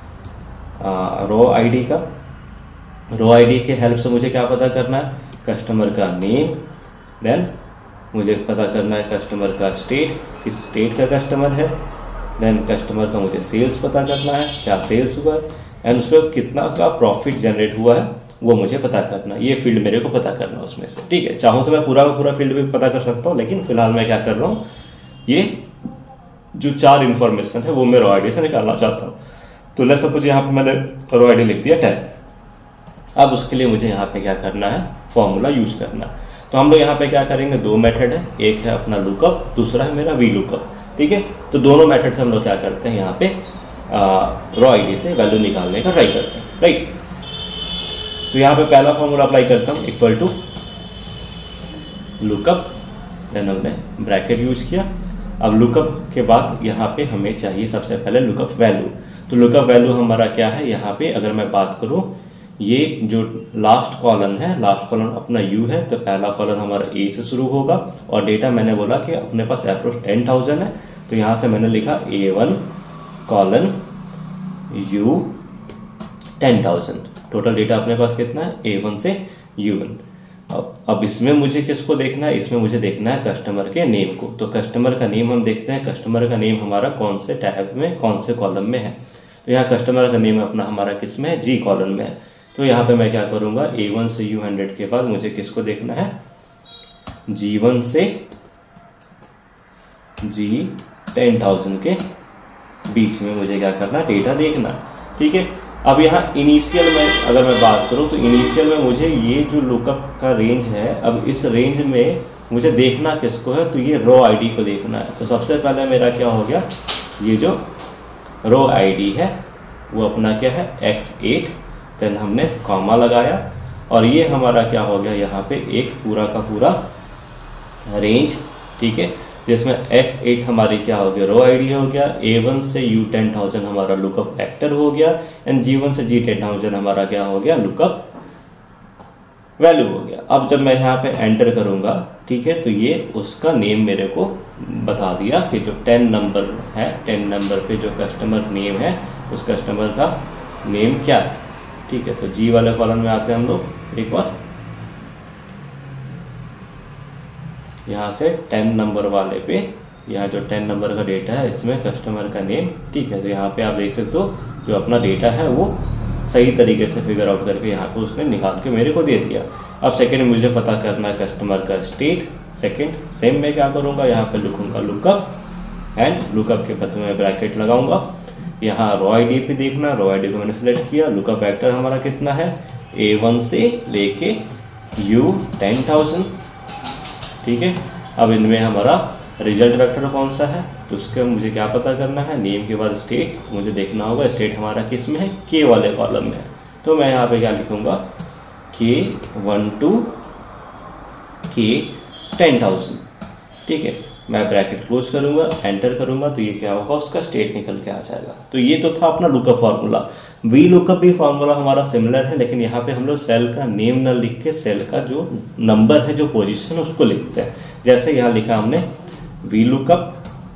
A: रॉ आईडी का। रॉ आईडी के हेल्प से मुझे क्या पता करना है, कस्टमर का नेम, देन मुझे पता करना है कस्टमर का स्टेट, किस स्टेट का कस्टमर है, देन कस्टमर का मुझे सेल्स पता करना है, क्या सेल्स हुआ, एंड उस पर कितना का प्रॉफिट जनरेट हुआ है वो मुझे पता करना। ये फील्ड मेरे को पता करना उसमें से, ठीक है। चाहूँ तो मैं पूरा का पूरा फील्ड भी पता कर सकता हूँ, लेकिन फिलहाल मैं क्या कर रहा हूँ, ये जो 4 इंफॉर्मेशन है वो मैं रॉ आईडी से निकालना चाहता हूँ। तो लेट्स सपोज यहाँ पे मैंने रॉ आईडी लिख दिया 10। अब उसके लिए मुझे यहाँ पे क्या करना है, फॉर्मूला यूज करना। तो हम लोग यहाँ पे क्या करेंगे, 2 मेथड है, एक है अपना लुकअप, दूसरा है मेरा वी लुकअप, ठीक है। तो दोनों मेथड से हम लोग क्या करते हैं, यहाँ पे रॉ आईडी से वैल्यू निकालने का ट्राई करते हैं, राइट। तो यहाँ पे पहला फॉर्मूला अप्लाई करता हूँ, इक्वल टू लुकअप, देन हमने ब्रैकेट यूज किया। अब लुकअप के बाद यहाँ पे हमें चाहिए सबसे पहले लुकअप वैल्यू। तो लुकअप वैल्यू हमारा क्या है, यहाँ पे अगर मैं बात करूँ, ये जो लास्ट कॉलम है, लास्ट कॉलम अपना यू है, तो पहला कॉलम हमारा ए से शुरू होगा, और डेटा मैंने बोला कि अपने पास अप्रोक्स 10,000 है, तो यहाँ से मैंने लिखा A1 colon U 10,000। Total data अपने पास कितना है, A1 से U1। अब इसमें मुझे किसको देखना है, इसमें मुझे देखना है कस्टमर के नेम को। तो कस्टमर का नेम हम देखते हैं, कस्टमर का नेम हमारा कौन से टैब में, कौन से कॉलम में है। तो यहाँ कस्टमर का नेम अपना हमारा किस में है, G कॉलम में है। तो यहाँ पे मैं क्या करूंगा, A1 से U100 के बाद मुझे किसको देखना है, G1 से G 10,000 के बीच में मुझे क्या करना, डेटा देखना, ठीक है। अब यहाँ इनिशियल में अगर मैं बात करूँ तो इनिशियल में मुझे ये जो लुकअप का रेंज है, अब इस रेंज में मुझे देखना किसको है, तो ये रो आईडी को देखना है। तो सबसे पहले मेरा क्या हो गया, ये जो रो आईडी है वो अपना क्या है X8, देन हमने कॉमा लगाया, और ये हमारा क्या हो गया, यहाँ पे एक पूरा का पूरा रेंज, ठीक है, जिसमें X8 हमारी क्या हो गया, रो आईडी हो गया, A1 से U 10,000 हमारा लुकअप फैक्टर हो गया, एंड G1 से G 10,000 हमारा क्या हो गया, लुकअप वैल्यू हो गया। अब जब मैं यहाँ पे एंटर करूंगा, ठीक है, तो ये उसका नेम मेरे को बता दिया कि जो 10 नंबर है, 10 नंबर पे जो कस्टमर नेम है, उस कस्टमर का नेम क्या है, ठीक है। तो G वाले कॉलम में आते हैं हम लोग एक बार, यहाँ से 10 नंबर वाले पे, यहाँ जो 10 नंबर का डेटा है इसमें कस्टमर का नेम, ठीक है। तो यहाँ पे आप देख सकते हो जो अपना डेटा है वो सही तरीके से फिगर आउट करके यहाँ पे उसने निकाल के मेरे को दे दिया। अब सेकंड मुझे पता करना है कस्टमर का स्टेट। सेकंड सेम मैं क्या करूँगा, यहाँ पे लिखूंगा लुकअप, एंड लुकअप के बाद मैं ब्रैकेट लगाऊंगा, यहाँ रॉ आईडी पे देखना, रॉ आईडी को मैंने सिलेक्ट किया, लुकअप वेक्टर हमारा कितना है A1 से लेके U 10,000, ठीक है। अब इनमें हमारा रिजल्ट वेक्टर कौन सा है, तो उसके मुझे क्या पता करना है, नेम के बाद स्टेट, मुझे देखना होगा स्टेट हमारा किस में है, K वाले कॉलम में है। तो मैं यहाँ पे क्या लिखूंगा, K1 to K 10,000, ठीक है। मैं ब्रैकेट क्लोज करूंगा, एंटर करूंगा, तो ये क्या होगा, उसका स्टेट निकल के आ जाएगा। तो ये तो था अपना लुकअप फार्मूला। वी लुकअप भी फार्मूला हमारा सिमिलर है, लेकिन यहाँ पे हम लोग सेल का नेम न लिख के सेल का जो नंबर है, जो पोजीशन है, उसको लिखते हैं। जैसे यहाँ लिखा हमने वी लुकअप,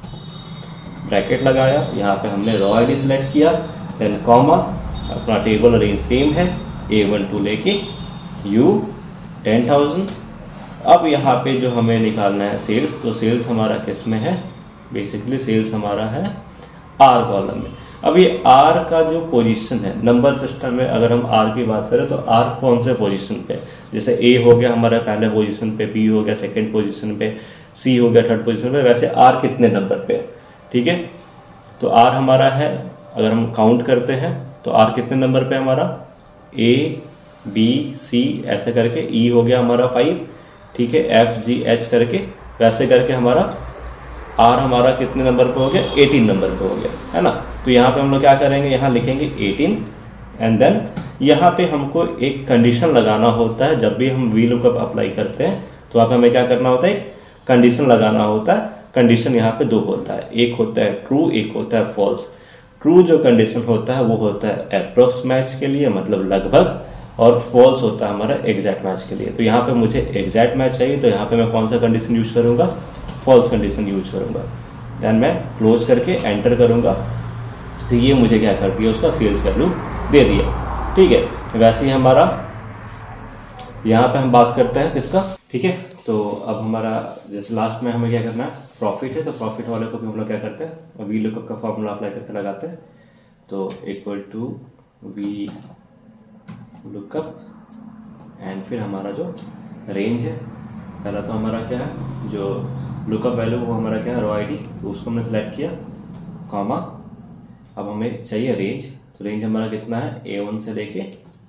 A: ब्रैकेट लगाया, यहाँ पे हमने रॉ आईडी सिलेक्ट किया, देन कॉमा, अपना टेबल रेंज सेम है A1 to लेके U 10,000। अब यहाँ पे जो हमें निकालना है सेल्स, तो सेल्स हमारा किस में है, बेसिकली सेल्स हमारा है R कॉलम में। अब ये R का जो पोजीशन है नंबर सिस्टम में, अगर हम R की बात करें तो R कौन से पोजीशन पे, जैसे A हो गया हमारा पहले पोजीशन पे, B हो गया सेकंड पोजीशन पे, C हो गया थर्ड पोजीशन पे, वैसे R कितने नंबर पे, ठीक है। तो R हमारा है, अगर हम काउंट करते हैं तो R कितने नंबर पे हमारा, A B C ऐसे करके, E हो गया हमारा 5, ठीक है, F G H करके, वैसे करके हमारा R हमारा कितने नंबर पे हो गया, 18 नंबर पे हो गया, है ना। तो यहाँ पे हम लोग क्या करेंगे, यहाँ लिखेंगे 18, एंड देन यहाँ पे हमको एक कंडीशन लगाना होता है। जब भी हम वी लुकअप अप्लाई करते हैं तो यहाँ पे हमें क्या करना होता है, कंडीशन लगाना होता है। कंडीशन यहाँ पे दो होता है, एक होता है ट्रू, एक होता है फॉल्स। ट्रू जो कंडीशन होता है वो होता है अप्रोक्स मैच के लिए, मतलब लगभग, और फॉल्स होता है हमारा एग्जैक्ट मैच के लिए। तो यहाँ पे मुझे एग्जैक्ट मैच चाहिए, तो यहाँ पे मैं कौन सा कंडीशन यूज करूंगा, फॉल्स कंडीशन यूज करूंगा। देन मैं क्लोज करके एंटर करूंगा, तो ये मुझे क्या कर दिया, उसका सेल्स वैल्यू दे दिया, ठीक है। वैसे ही हमारा यहाँ पे हम बात करते हैं किसका, ठीक है। तो अब हमारा जैसे लास्ट में हमें क्या करना है, प्रॉफिट है, तो प्रॉफिट वाले को भी हम लोग क्या करते हैं, वी लुकअप का फॉर्मूला अप्लाई करके लगाते हैं। तो equal to V lookup, and फिर हमारा जो रेंज है, पहला तो हमारा क्या है, जो लुकअप वैल्यू वो हमारा क्या है, रॉ आईडी, तो उसको हमने सेलेक्ट किया, कॉमा। अब हमें चाहिए रेंज, तो रेंज हमारा कितना है, A1 से लेके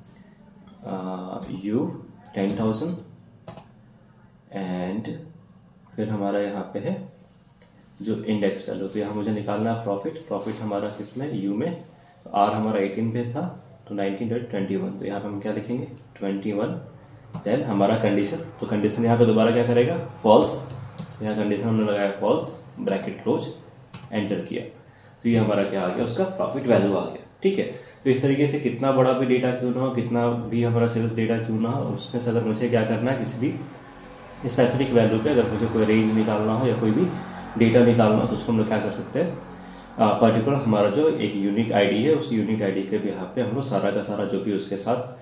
A: U 10,000, एंड फिर हमारा यहाँ पे है जो इंडेक्स वैल्यू, तो यहाँ मुझे निकालना है प्रॉफिट। प्रॉफिट हमारा किसमें, U में, तो R हमारा 18 पे था, तो 19.21, तो यहाँ पे हम क्या लिखेंगे 21। देन हमारा कंडीशन, तो कंडीशन यहाँ पे दोबारा क्या करेगा, फॉल्स। यहाँ कंडीशन हमने लगाया फॉल्स, ब्रैकेट क्लोज, एंटर किया, तो ये हमारा क्या आ गया, उसका प्रॉफिट वैल्यू आ गया, ठीक है। तो इस तरीके से कितना बड़ा भी डेटा क्यों ना हो, कितना भी हमारा सेल्स डेटा क्यों ना हो, उसमें से अगर मुझे क्या करना है, किसी भी स्पेसिफिक वैल्यू पे अगर मुझे कोई रेंज निकालना हो या कोई भी डेटा निकालना हो, तो उसको हम लोग क्या कर सकते हैं, पर्टिकुलर हमारा जो एक यूनिक आईडी है, उस यूनिक आईडी के बिहाफ पे हम लोग सारा का सारा जो भी उसके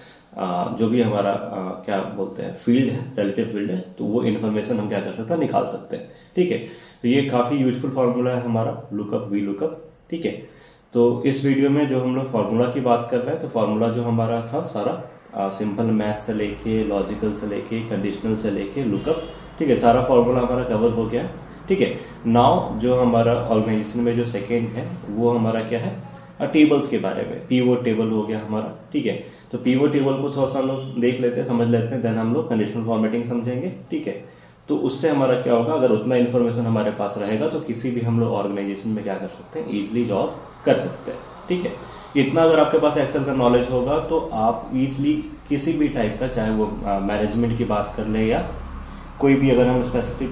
A: साथ जो भी हमारा क्या बोलते हैं फील्ड है, रिलेटिव फील्ड है, तो वो इन्फॉर्मेशन हम क्या कर सकते हैं, निकाल सकते हैं, ठीक है। तो ये काफी यूजफुल फार्मूला है हमारा लुकअप, वी लुकअप, ठीक है। तो इस वीडियो में जो हम लोग फार्मूला की बात कर रहे हैं, तो फार्मूला जो हमारा था सारा सिंपल मैथ से लेके, लॉजिकल से लेके, कंडीशनल से लेके लुकअप, ठीक है, सारा फार्मूला हमारा कवर हो गया, ठीक है। नाउ जो हमारा ऑर्गेनाइजेशन में जो सेकेंड है वो हमारा क्या है, टेबल्स के बारे में। पीवोट टेबल हो गया हमारा, ठीक है। तो पीवोट टेबल को थोड़ा सा हम लोग देख लेते हैं, समझ लेते हैं, देन हम लोग कंडीशनल फॉर्मेटिंग समझेंगे, ठीक है। तो उससे हमारा क्या होगा, अगर उतना इन्फॉर्मेशन हमारे पास रहेगा तो किसी भी हम लोग ऑर्गेनाइजेशन में क्या कर सकते हैं, इजिली जॉब कर सकते हैं, ठीक है। इतना अगर आपके पास एक्सेल का नॉलेज होगा तो आप इजिली किसी भी टाइप का, चाहे वो मैनेजमेंट की बात कर ले या कोई भी, अगर हम स्पेसिफिक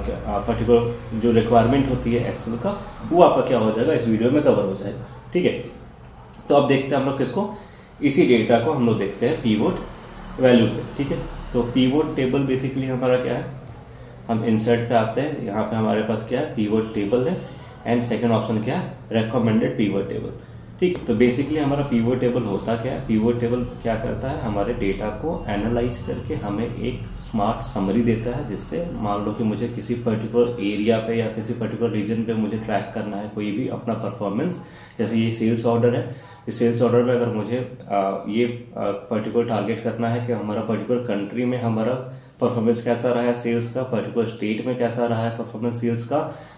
A: पर्टिकुलर जो रिक्वायरमेंट होती है एक्सेल का, वो आपका क्या हो जाएगा, इस वीडियो में कवर हो जाएगा, ठीक है। तो अब देखते हैं हम लोग किसको, इसी डेटा को हम लोग देखते हैं पीवोट वैल्यू पे, ठीक है। तो पीवोट टेबल बेसिकली हमारा क्या है, हम इंसर्ट पे आते हैं, यहाँ पे हमारे पास क्या है, पीवोट टेबल है, एंड सेकंड ऑप्शन क्या है, रेकमेंडेड पीवोट टेबल, ठीक। तो बेसिकली हमारा पीवोट टेबल होता क्या है, पीवोट टेबल क्या करता है, हमारे डेटा को एनालाइज करके हमें एक स्मार्ट समरी देता है, जिससे मान लो कि मुझे किसी पर्टिकुलर एरिया पे या किसी पर्टिकुलर रीजन पे मुझे ट्रैक करना है कोई भी अपना परफॉर्मेंस। जैसे ये सेल्स ऑर्डर है, इस सेल्स ऑर्डर में अगर मुझे ये पर्टिकुलर टारगेट करना है कि हमारा पर्टिकुलर कंट्री में हमारा परफॉर्मेंस कैसा रहा है सेल्स का, पर्टिकुलर स्टेट में कैसा रहा है परफॉर्मेंस सेल्स का,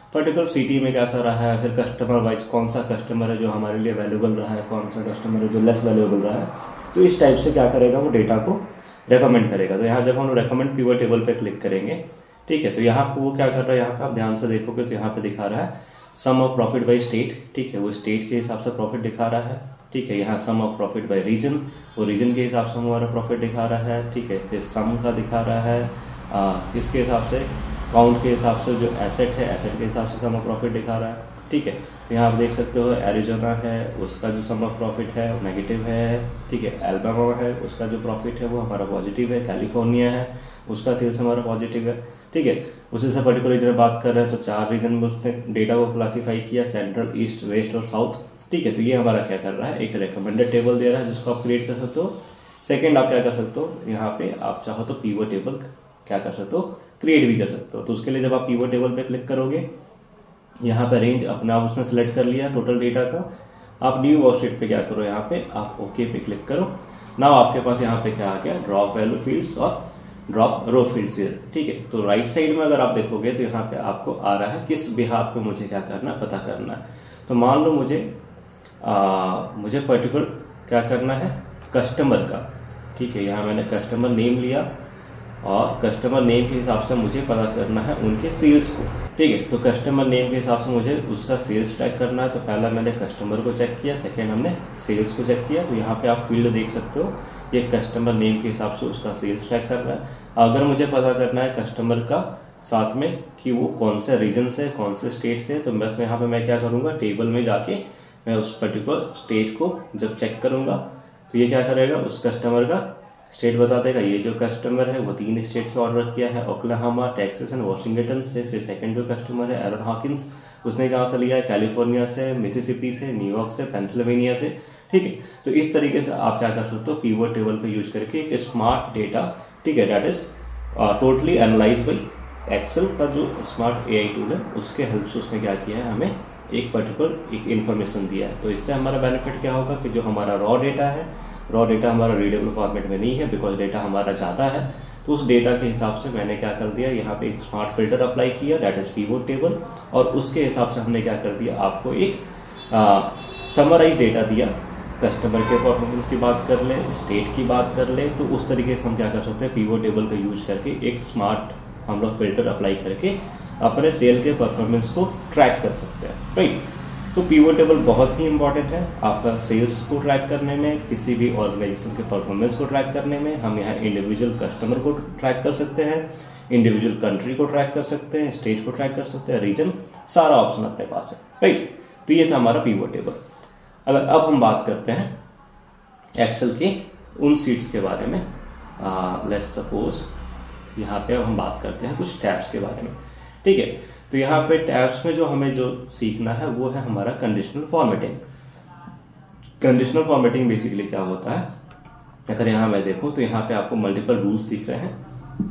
A: पर्टिकुलर सिटी में कैसा रहा है, फिर कस्टमर वाइज कौन सा कस्टमर है जो हमारे लिए वैल्यूएबल रहा है, कौन सा कस्टमर है जो लेस वैल्यूएबल रहा है। तो इस टाइप से क्या करेगा वो डेटा को रेकमेंड करेगा। तो यहाँ जब हम रेकमेंड पिवट टेबल पे क्लिक करेंगे, ठीक है, तो यहाँ पे वो क्या कर रहा है, यहाँ पे आप ध्यान से देखोगे तो यहाँ पे दिखा रहा है sum of profit by state, ठीक है, वो स्टेट के हिसाब से प्रॉफिट दिखा रहा है, ठीक है। यहाँ sum of profit by region, वो रीजन के हिसाब से हमारा प्रॉफिट दिखा रहा है, ठीक है। फिर सम का दिखा रहा है इसके हिसाब से, काउंट के हिसाब से, जो एसेट है एसेट के हिसाब से सम ऑफ प्रॉफिट दिखा रहा है, ठीक है। यहाँ आप देख सकते हो एरिजोना है उसका जो सम ऑफ प्रॉफिट है वो नेगेटिव है, ठीक है। एल्बामा है उसका जो प्रॉफिट है वो हमारा पॉजिटिव है। कैलिफोर्निया है उसका सेल्स हमारा पॉजिटिव है, ठीक है। उसी से पर्टिकुलर रीजन बात कर रहे हैं तो 4 रीजन में उसने डेटा को क्लासीफाई किया, सेंट्रल, ईस्ट, वेस्ट और साउथ, ठीक है। तो ये हमारा क्या कर रहा है, एक रिकमेंडेड टेबल दे रहा है जिसको आप क्रिएट कर सकते हो। सेकेंड आप क्या कर सकते हो, यहाँ पे आप चाहो तो पिवट टेबल क्या कर सकते हो, क्रिएट भी कर सकते हो। तो उसके लिए जब आप पिवट टेबल पे क्लिक करोगे, यहाँ पे रेंज अपने आप उसने सेलेक्ट कर लिया टोटल डेटा का। आप न्यू वर्कशीट पे क्या करो, यहाँ पे आप ओके पे क्लिक करो। नाउ आपके पास यहाँ पे क्या आ गया, ड्रॉप वैल्यू फील्ड्स और ड्रॉप रो फील्ड्स, ठीक है। तो राइट साइड में अगर आप देखोगे तो यहाँ पे आपको आ रहा है किस बिहाफ पे मुझे क्या करना है, पता करना है। तो मान लो मुझे पर्टिकुलर क्या करना है, कस्टमर का, ठीक है। यहाँ मैंने कस्टमर नेम लिया और कस्टमर नेम के हिसाब से मुझे पता करना है उनके सेल्स को, ठीक है। तो कस्टमर नेम के हिसाब से मुझे उसका सेल्स ट्रैक करना है। तो पहला मैंने कस्टमर को चेक किया, सेकेंड हमने सेल्स को चेक किया। तो यहाँ पे आप फील्ड देख सकते हो, ये कस्टमर नेम के हिसाब से उसका सेल्स ट्रैक कर रहा है। अगर मुझे पता करना है कस्टमर का साथ में कि वो कौन से रीजन से, कौन से स्टेट से, तो बस यहाँ पे मैं क्या करूंगा, टेबल में जाके मैं उस पर्टिकुलर स्टेट को जब चेक करूंगा तो ये क्या करेगा, उस कस्टमर का स्टेट बता देगा। ये जो कस्टमर है वो 3 स्टेट से ऑर्डर किया है, ओक्लाहोमा, टेक्सास एंड वॉशिंगटन से। फिर सेकंड जो कस्टमर है एरन हॉकिंस, उसने कहाँ से लिया है, कैलिफोर्निया से, मिसिसिपी से, न्यूयॉर्क से, पेंसिल्वेनिया से, ठीक है। तो इस तरीके से आप क्या कर सकते हो, पिवट टेबल पे यूज करके एक स्मार्ट डेटा, ठीक है, that is totally analyse by Excel का जो स्मार्ट एआई टूल है उसके हेल्प से उसने क्या किया है, हमें एक पर्टिकुलर एक इन्फॉर्मेशन दिया है। तो इससे हमारा बेनिफिट क्या होगा कि जो हमारा रॉ डेटा है, रॉ डेटा हमारा रीडेबल फॉर्मेट में नहीं है बिकॉज डेटा हमारा ज़्यादा है। तो उस डेटा के हिसाब से मैंने क्या कर दिया, यहाँ पे एक स्मार्ट फिल्टर अप्लाई किया, दैट इज पिवट टेबल, और उसके हिसाब से हमने क्या कर दिया, आपको एक समराइज डेटा दिया। कस्टमर के परफॉर्मेंस की बात कर ले, स्टेट की बात कर ले, तो उस तरीके से हम क्या कर सकते हैं, पिवट टेबल का यूज करके एक स्मार्ट हम लोग फिल्टर अप्लाई करके अपने सेल के परफॉर्मेंस को ट्रैक कर सकते हैं, राइट। तो पिवट टेबल बहुत ही इंपॉर्टेंट है आपका सेल्स को ट्रैक करने में, किसी भी ऑर्गेनाइजेशन के परफॉर्मेंस को ट्रैक करने में। हम यहाँ इंडिविजुअल कस्टमर को ट्रैक कर सकते हैं, इंडिविजुअल कंट्री को ट्रैक कर सकते हैं, स्टेट को ट्रैक कर सकते हैं, रीजन, सारा ऑप्शन अपने पास है, राइट। तो ये था हमारा पिवट टेबल। अगर अब हम बात करते हैं एक्सेल के उन सीट्स के बारे में, लेट्स सपोज यहाँ पे अब हम बात करते हैं कुछ टैब्स के बारे में, ठीक है। तो यहाँ पे टैब्स में जो हमें जो सीखना है वो है हमारा conditional formatting. Conditional formatting basically क्या होता है, अगर यहाँ मैं देखूं तो यहाँ पे आपको मल्टीपल रूल्स दिख रहे हैं।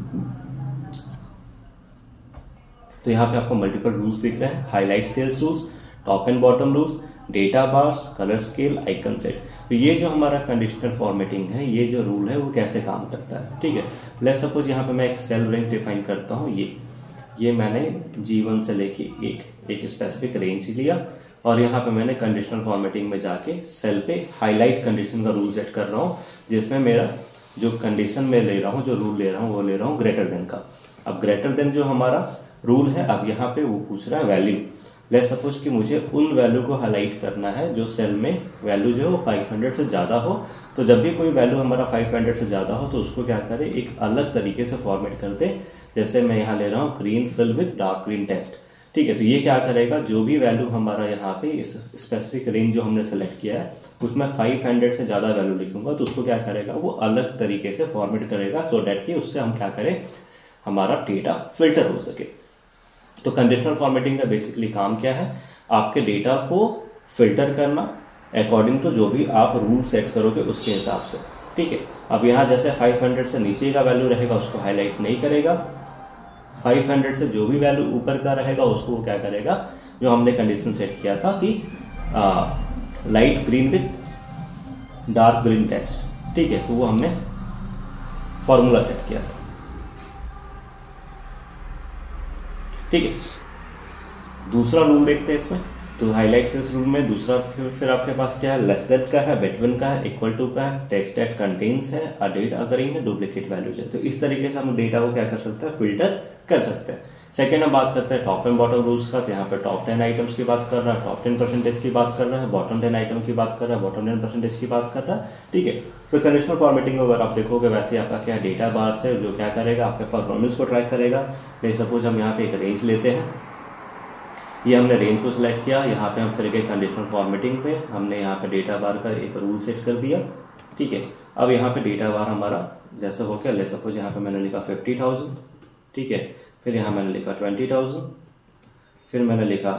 A: तो यहाँ पे आपको मल्टीपल रूल्स दिख रहे हैं, highlight cells rules, top and bottom rules, data bars, colour scale, icon set. तो ये जो हमारा कंडीशनल फॉर्मेटिंग है, ये जो रूल है वो कैसे काम करता है, ठीक है। लेट्स सपोज यहाँ पे मैं एक सेल रेंज डिफाइन करता हूँ, ये मैंने G1 से लेके एक स्पेसिफिक रेंज लिया और यहाँ पे मैंने कंडीशनल फॉर्मेटिंग में जाके सेल पे हाईलाइट कंडीशन का रूल सेट कर रहा हूँ, जिसमें मेरा जो कंडीशन में ले रहा हूँ, जो रूल ले रहा हूँ, वो ले रहा हूँ ग्रेटर देन का। अब ग्रेटर देन जो हमारा रूल है, अब यहाँ पे वो पूछ रहा है वैल्यू। लेट्स सपोज कि मुझे उन वैल्यू को हाईलाइट करना है जो सेल में वैल्यू जो है वो 500 से ज्यादा हो। तो जब भी कोई वैल्यू हमारा 500 से ज्यादा हो तो उसको क्या करें, एक अलग तरीके से फॉर्मेट कर दे। जैसे मैं यहाँ ले रहा हूँ green fill with dark green text, ठीक है। तो ये क्या करेगा, जो भी वैल्यू हमारा यहाँ पे इस स्पेसिफिक रेंज जो हमने सेलेक्ट किया है उसमें 500 से ज्यादा वैल्यू लिखूंगा तो उसको क्या करेगा, वो अलग तरीके से फॉर्मेट करेगा, सो डेट कि उससे हम क्या करें, हमारा डेटा फिल्टर हो सके। तो कंडीशनल फॉर्मेटिंग का बेसिकली काम क्या है, आपके डेटा को फिल्टर करना अकॉर्डिंग टू जो भी आप रूल सेट करोगे उसके हिसाब से, ठीक है। अब यहाँ जैसे 500 से नीचे का वैल्यू रहेगा उसको हाईलाइट नहीं करेगा, 500 से जो भी वैल्यू ऊपर का रहेगा उसको वो क्या करेगा, जो हमने कंडीशन सेट किया था कि light green with dark green text, ठीक है, तो वो हमने फॉर्मूला सेट किया था, ठीक है। दूसरा रूल देखते हैं इसमें, तो हाईलाइट्स इस रूल में दूसरा फिर आपके पास क्या है, लेस देन का है, बिटवीन का है, इक्वल टू का है, टेक्स्ट दैट कंटेन्स है, अ डेट अगरिंग है, डुप्लीकेट वैल्यूज है। तो इस तरीके से हम डेटा को क्या कर सकते हैं, फिल्टर कर सकते हैं। सेकेंड हम बात करते हैं टॉप एंड बॉटम रूल्स का। तो यहाँ पे टॉप 10 आइटम्स की बात कर रहा है, टॉप 10% की बात कर रहा है, बॉटम 10 आइटम की बात कर रहा है, बॉटम 10% की बात कर रहा है, ठीक है। तो कंडीशनल फॉर्मेटिंग अगर आप देखोगे वैसे आपका क्या डेटा बार से जो क्या करेगा, आपके परफॉर्मेंस को ट्रैक करेगा। जैसे सपोज हम यहाँ पे एक रेंज लेते हैं, ये हमने रेंज को सिलेक्ट किया, यहाँ पे हम फिर गए कंडीशनल फॉर्मेटिंग पे, हमने यहाँ पे डेटा बार का एक रूल सेट कर दिया, ठीक है। अब यहाँ पे डेटा बार हमारा जैसे हो गया, ले सपोज यहाँ पे मैंने लिखा 50,000, ठीक है, फिर यहाँ मैंने लिखा 20,000, फिर मैंने लिखा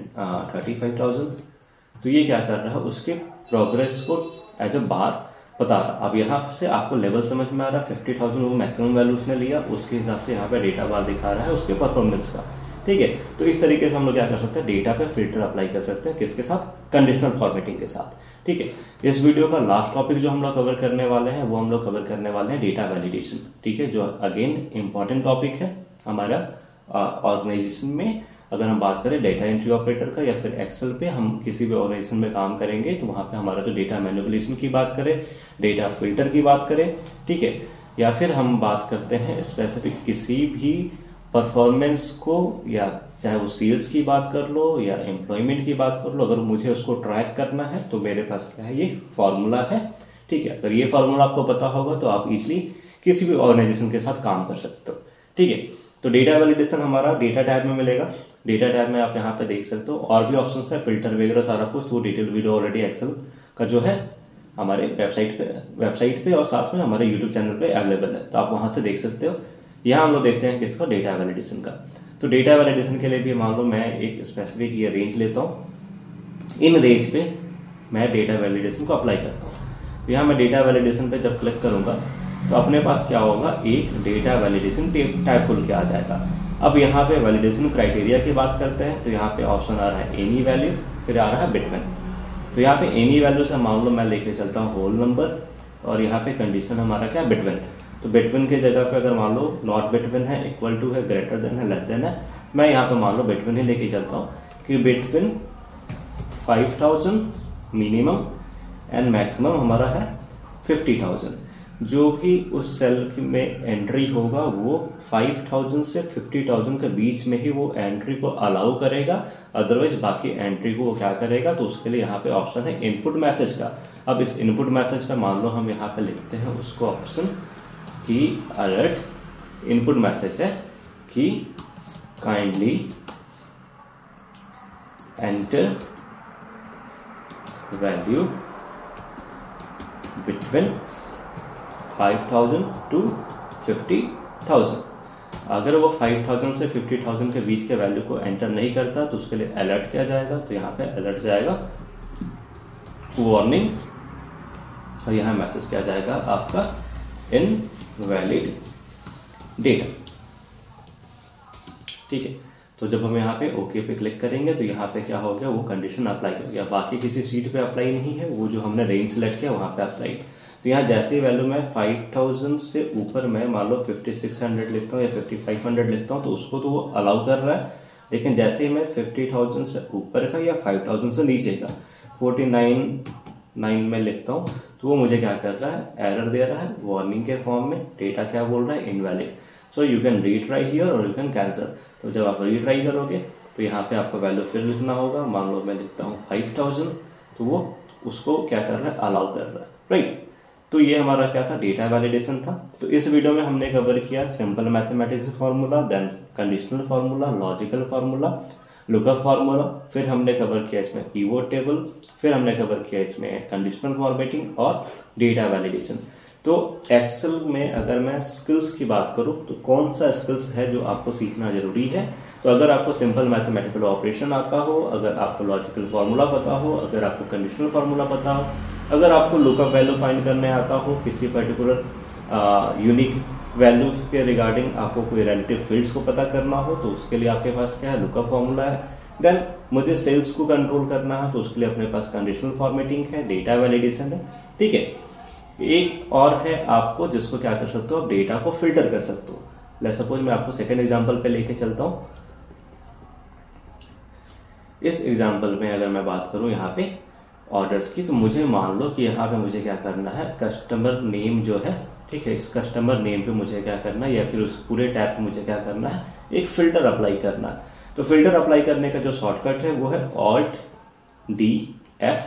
A: 35,000। तो ये क्या कर रहा है, उसके प्रोग्रेस को एज अ बार बता रहा। अब यहाँ से आपको लेवल समझ में आ रहा है, 50,000 वो मैक्सिमम वैल्यू उसने लिया, उसके हिसाब से यहाँ पे डेटा बार दिखा रहा है उसके परफॉर्मेंस का, ठीक है। तो इस तरीके से हम लोग क्या कर सकते हैं, डेटा पे फिल्टर अप्लाई कर सकते हैं, किसके साथ, कंडीशनल फॉर्मेटिंग के साथ, ठीक है। इस वीडियो का लास्ट टॉपिक जो हम लोग कवर करने वाले हैं वो हम लोग कवर करने वाले हैं डेटा वैलिडेशन, ठीक है, जो अगेन इंपॉर्टेंट टॉपिक है हमारा ऑर्गेनाइजेशन में। अगर हम बात करें डेटा एंट्री ऑपरेटर का या फिर एक्सेल पे हम किसी भी ऑर्गेनाइजेशन में काम करेंगे तो वहां पे हमारा जो डेटा मैनिपुलेशन की बात करें, डेटा फिल्टर की बात करें, ठीक है, या फिर हम बात करते हैं स्पेसिफिक किसी भी परफॉर्मेंस को, या चाहे वो सेल्स की बात कर लो या एम्प्लॉयमेंट की बात कर लो, अगर मुझे उसको ट्रैक करना है तो मेरे पास क्या है, ये फॉर्मूला है, ठीक है। अगर ये फॉर्मूला आपको पता होगा तो आप इजिली किसी भी ऑर्गेनाइजेशन के साथ काम कर सकते हो, ठीक है। तो डेटा वैलिडेशन हमारा डेटा टैब में मिलेगा। डेटा टैब में आप यहाँ पे देख सकते हो, और भी ऑप्शंस है, फिल्टर वगैरह सारा कुछ, वो डिटेल वीडियो ऑलरेडी एक्सेल का जो है हमारे वेबसाइट पे और साथ में हमारे यूट्यूब चैनल पे अवेलेबल है, तो आप वहां से देख सकते हो। यहाँ हम लोग देखते हैं किसका, डेटा वैलिडेशन का। तो डेटा वैलिडेशन के लिए भी मान लो मैं एक स्पेसिफिक ये रेंज लेता हूँ, इन रेंज पे मैं डेटा वैलिडेशन को अप्लाई करता हूँ। यहाँ मैं डेटा वैलिडेशन पे जब क्लिक करूंगा तो अपने पास क्या होगा, एक डेटा वैलिडेशन टाइप खुल के आ जाएगा। अब यहाँ पे वैलिडेशन क्राइटेरिया की बात करते हैं, तो यहाँ पे ऑप्शन आ रहा है एनी वैल्यू, फिर आ रहा है बिटवीन। तो यहाँ पे एनी वैल्यू से मान लो मैं लेके चलता हूँ होल नंबर, और यहाँ पे कंडीशन हमारा क्या, बिटवीन। तो बिटवीन की जगह पे अगर मान लो नॉट बिटवीन है, इक्वल टू है, ग्रेटर देन है, लेस देन है, मैं यहाँ पे मान लो बिटवीन ही लेके चलता हूँ कि बिटवीन 5,000 मिनिमम एंड मैक्सिमम हमारा है 50,000। जो भी उस सेल में एंट्री होगा वो 5,000 से 50,000 के बीच में ही वो एंट्री को अलाउ करेगा, अदरवाइज बाकी एंट्री को वो क्या करेगा। तो उसके लिए यहाँ पे ऑप्शन है इनपुट मैसेज का। अब इस इनपुट मैसेज पे मान लो हम यहाँ पे लिखते हैं उसको ऑप्शन की अलर्ट इनपुट मैसेज है कि kindly enter value between 5,000 to 50,000। अगर वो 5,000 से 50,000 के बीच के वैल्यू को एंटर नहीं करता तो उसके लिए अलर्ट किया जाएगा। तो यहाँ पे अलर्ट जाएगा वार्निंग, और यहाँ मैसेज किया जाएगा आपका इनवैलिड डेटा, ठीक है। तो जब हम यहाँ पे ओके पे क्लिक करेंगे तो यहाँ पे क्या हो गया, वो कंडीशन अप्लाई हो गया। बाकी किसी सीट पे अप्लाई नहीं है, वो जो हमने रेंज सेलेक्ट किया वहां पे अप्लाई। तो यहाँ जैसे ही वैल्यू मैं 5,000 से ऊपर मैं मान लो 5,600 लिखता हूँ या 5,500 लिखता हूँ तो उसको तो वो अलाउ कर रहा है। लेकिन जैसे ही मैं 50,000 से ऊपर का या 5,000 से नीचे का 49,900 में लिखता हूँ तो वो मुझे क्या कर रहा है, एरर दे रहा है वार्निंग के फॉर्म में। डेटा क्या बोल रहा है, invalid. So you can retry here और यू कैन कैंसिल। तो जब आप रीट्राई करोगे तो यहाँ पे आपको वैल्यू फिर लिखना होगा। मान लो मैं लिखता हूँ 5,000, तो वो उसको क्या कर रहा है, अलाउ कर रहा है, राइट। तो ये हमारा क्या था, डेटा वैलिडेशन था। तो इस वीडियो में हमने कवर किया simple mathematics formula, then conditional formula, logical formula, lookup formula, फिर हमने कवर किया इसमें पिवोट टेबल, फिर हमने कवर किया इसमें कंडीशनल फॉर्मेटिंग और डेटा वैलिडेशन। तो एक्सेल में अगर मैं स्किल्स की बात करूं तो कौन सा स्किल्स है जो आपको सीखना जरूरी है। तो अगर आपको सिंपल मैथमेटिकल ऑपरेशन आता हो, अगर आपको लॉजिकल फार्मूला पता हो, अगर आपको कंडीशनल फार्मूला पता हो, अगर आपको लुकअप वैल्यू फाइंड करने आता हो, किसी पर्टिकुलर यूनिक वैल्यू के रिगार्डिंग आपको कोई रिलेटिव फील्ड्स को पता करना हो तो उसके लिए आपके पास क्या है, लुकअप फार्मूला है। देन मुझे सेल्स को कंट्रोल करना है तो उसके लिए अपने पास कंडीशनल फॉर्मेटिंग है, डेटा वैलिडेशन है, ठीक है। एक और है आपको जिसको क्या कर सकते हो, आप डेटा को फिल्टर कर सकते हो। लेट्स सपोज मैं आपको सेकंड एग्जांपल पे लेके चलता हूं। इस एग्जाम्पल में अगर मैं बात करूं यहाँ पे ऑर्डर्स की, तो मुझे मान लो कि यहाँ पे मुझे क्या करना है, कस्टमर नेम जो है, ठीक है, इस कस्टमर नेम पे मुझे क्या करना है, या फिर उस पूरे टैब पे मुझे क्या करना है, एक फिल्टर अप्लाई करना है। तो फिल्टर अप्लाई करने का जो शॉर्टकट है वो है Alt+D+F,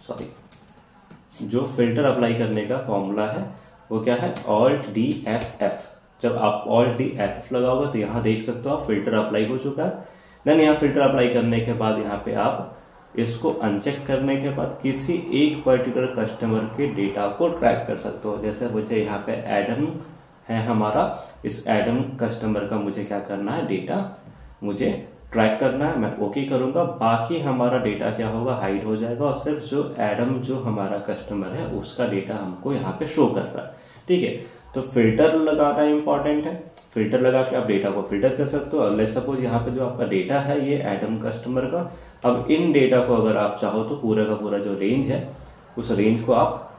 A: सॉरी, जो फिल्टर अप्लाई करने का फॉर्मूला है वो क्या है, Alt+D+F। जब आप Alt+D+F लगाओगे तो यहाँ देख सकते हो आप फिल्टर अप्लाई हो चुका है। देन यहाँ फिल्टर अप्लाई करने के बाद यहाँ पे आप इसको अनचेक करने के बाद किसी एक पर्टिकुलर कस्टमर के डेटा को ट्रैक कर सकते हो। जैसे मुझे यहाँ पे एडम है हमारा, इस एडम कस्टमर का मुझे क्या करना है, डेटा मुझे ट्रैक करना है, मैं ओके करूंगा, बाकी हमारा डेटा क्या होगा, हाइड हो जाएगा और सिर्फ जो एडम जो हमारा कस्टमर है उसका डेटा हमको यहाँ पे शो कर रहा है। ठीक है, तो फिल्टर लगाना इंपॉर्टेंट है। फिल्टर लगा के आप डेटा को फिल्टर कर सकते हो। लेट्स सपोज यहाँ पे जो आपका डेटा है ये एडम कस्टमर का, अब इन डेटा को अगर आप चाहो तो पूरा का पूरा जो रेंज है उस रेंज को आप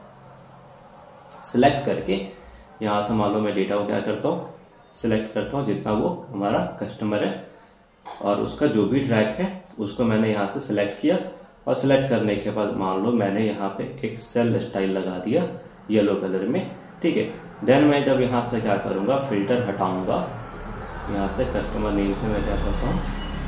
A: सिलेक्ट करके यहाँ से मान लो मैं डेटा को क्या करता हूँ, सिलेक्ट करता हूँ जितना वो हमारा कस्टमर है और उसका जो भी ट्रैक है उसको मैंने यहाँ से सिलेक्ट किया और सिलेक्ट करने के बाद मान लो मैंने यहाँ पे एक सेल स्टाइल लगा दिया येलो कलर में। ठीक है, देन मैं जब यहाँ से क्या करूँगा, फिल्टर हटाऊंगा, यहाँ से कस्टमर नेम से मैं क्या करता हूँ,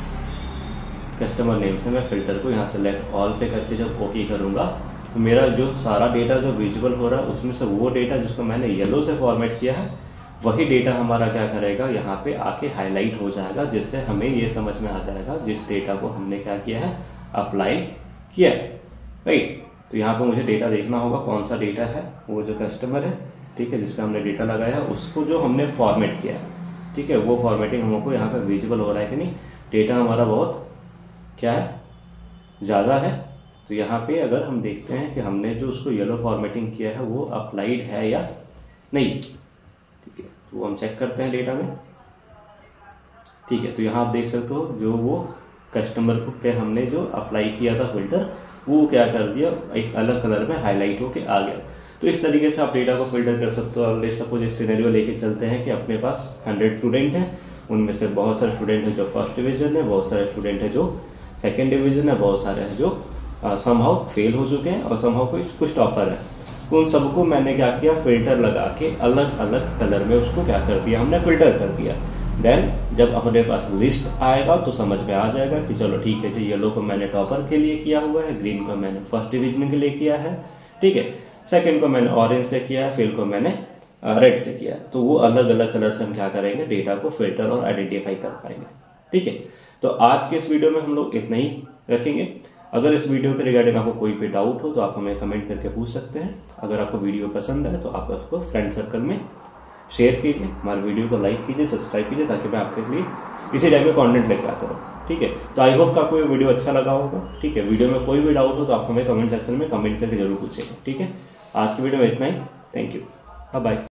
A: कस्टमर नेम से मैं फिल्टर को यहाँ सेलेक्ट ऑल पे करके जब ओके करूँगा तो मेरा जो सारा डेटा जो विजिबल हो रहा है उसमें से वो डेटा जिसको मैंने येलो से फॉर्मेट किया है वही डेटा हमारा क्या करेगा, यहाँ पे आके हाईलाइट हो जाएगा, जिससे हमें ये समझ में आ जाएगा जिस डेटा को हमने क्या किया है, अप्लाई किया है। राइट, तो यहाँ पे मुझे डेटा देखना होगा कौन सा डेटा है, वो जो कस्टमर है, ठीक है, जिसपे हमने डेटा लगाया उसको जो हमने फॉर्मेट किया है, ठीक है, वो फॉर्मेटिंग हमको यहाँ पे विजिबल हो रहा है कि नहीं, डेटा हमारा बहुत क्या है, ज़्यादा है। तो यहाँ पे अगर हम देखते हैं कि हमने जो उसको येलो फॉर्मेटिंग किया है वो अप्लाइड है या नहीं, ठीक है, तो वो हम चेक करते हैं डेटा में। ठीक है, तो यहाँ आप देख सकते हो जो वो कस्टमर को पे हमने जो अप्लाई किया था फिल्टर, वो क्या कर दिया, एक अलग कलर में हाईलाइट होके आ गया। तो इस तरीके से आप डेटा को फिल्टर कर सकते हो। लेट्स सपोज एक सिनेरियो लेके चलते हैं कि अपने पास 100 स्टूडेंट हैं, उनमें से बहुत सारे स्टूडेंट हैं जो फर्स्ट डिवीजन है, बहुत सारे स्टूडेंट हैं जो सेकंड डिवीजन है, बहुत सारे हैं जो समहाउ फेल हो चुके हैं और समहाउ कुछ टॉपर है। उन सबको मैंने क्या किया, फिल्टर लगा के अलग अलग कलर में उसको क्या कर दिया, हमने फिल्टर कर दिया। देन जब अपने पास लिस्ट आएगा तो समझ में आ जाएगा कि चलो ठीक है जी, येलो को मैंने टॉपर के लिए किया हुआ है, ग्रीन को मैंने फर्स्ट डिवीजन के लिए किया है, ठीक है, सेकंड को मैंने ऑरेंज से किया है, फेल को मैंने रेड से किया है। तो वो अलग अलग कलर से हम क्या करेंगे, डेटा को फिल्टर और आइडेंटिफाई कर पाएंगे। ठीक है, तो आज के इस वीडियो में हम लोग इतना ही रखेंगे। अगर इस वीडियो के रिगार्डिंग आपको कोई भी डाउट हो तो आप हमें कमेंट करके पूछ सकते हैं। अगर आपको वीडियो पसंद है तो आप उसको फ्रेंड सर्कल में शेयर कीजिए, हमारे वीडियो को लाइक कीजिए, सब्सक्राइब कीजिए, ताकि मैं आपके लिए इसी टाइप में कंटेंट लेके आता रहूँ। ठीक है, तो आई होप का आपको ये वीडियो अच्छा लगा होगा। ठीक है, वीडियो में कोई भी डाउट हो तो आप हमें कमेंट सेक्शन में कमेंट करके जरूर पूछेगा। ठीक है, आज की वीडियो में इतना ही। Thank you, bye bye.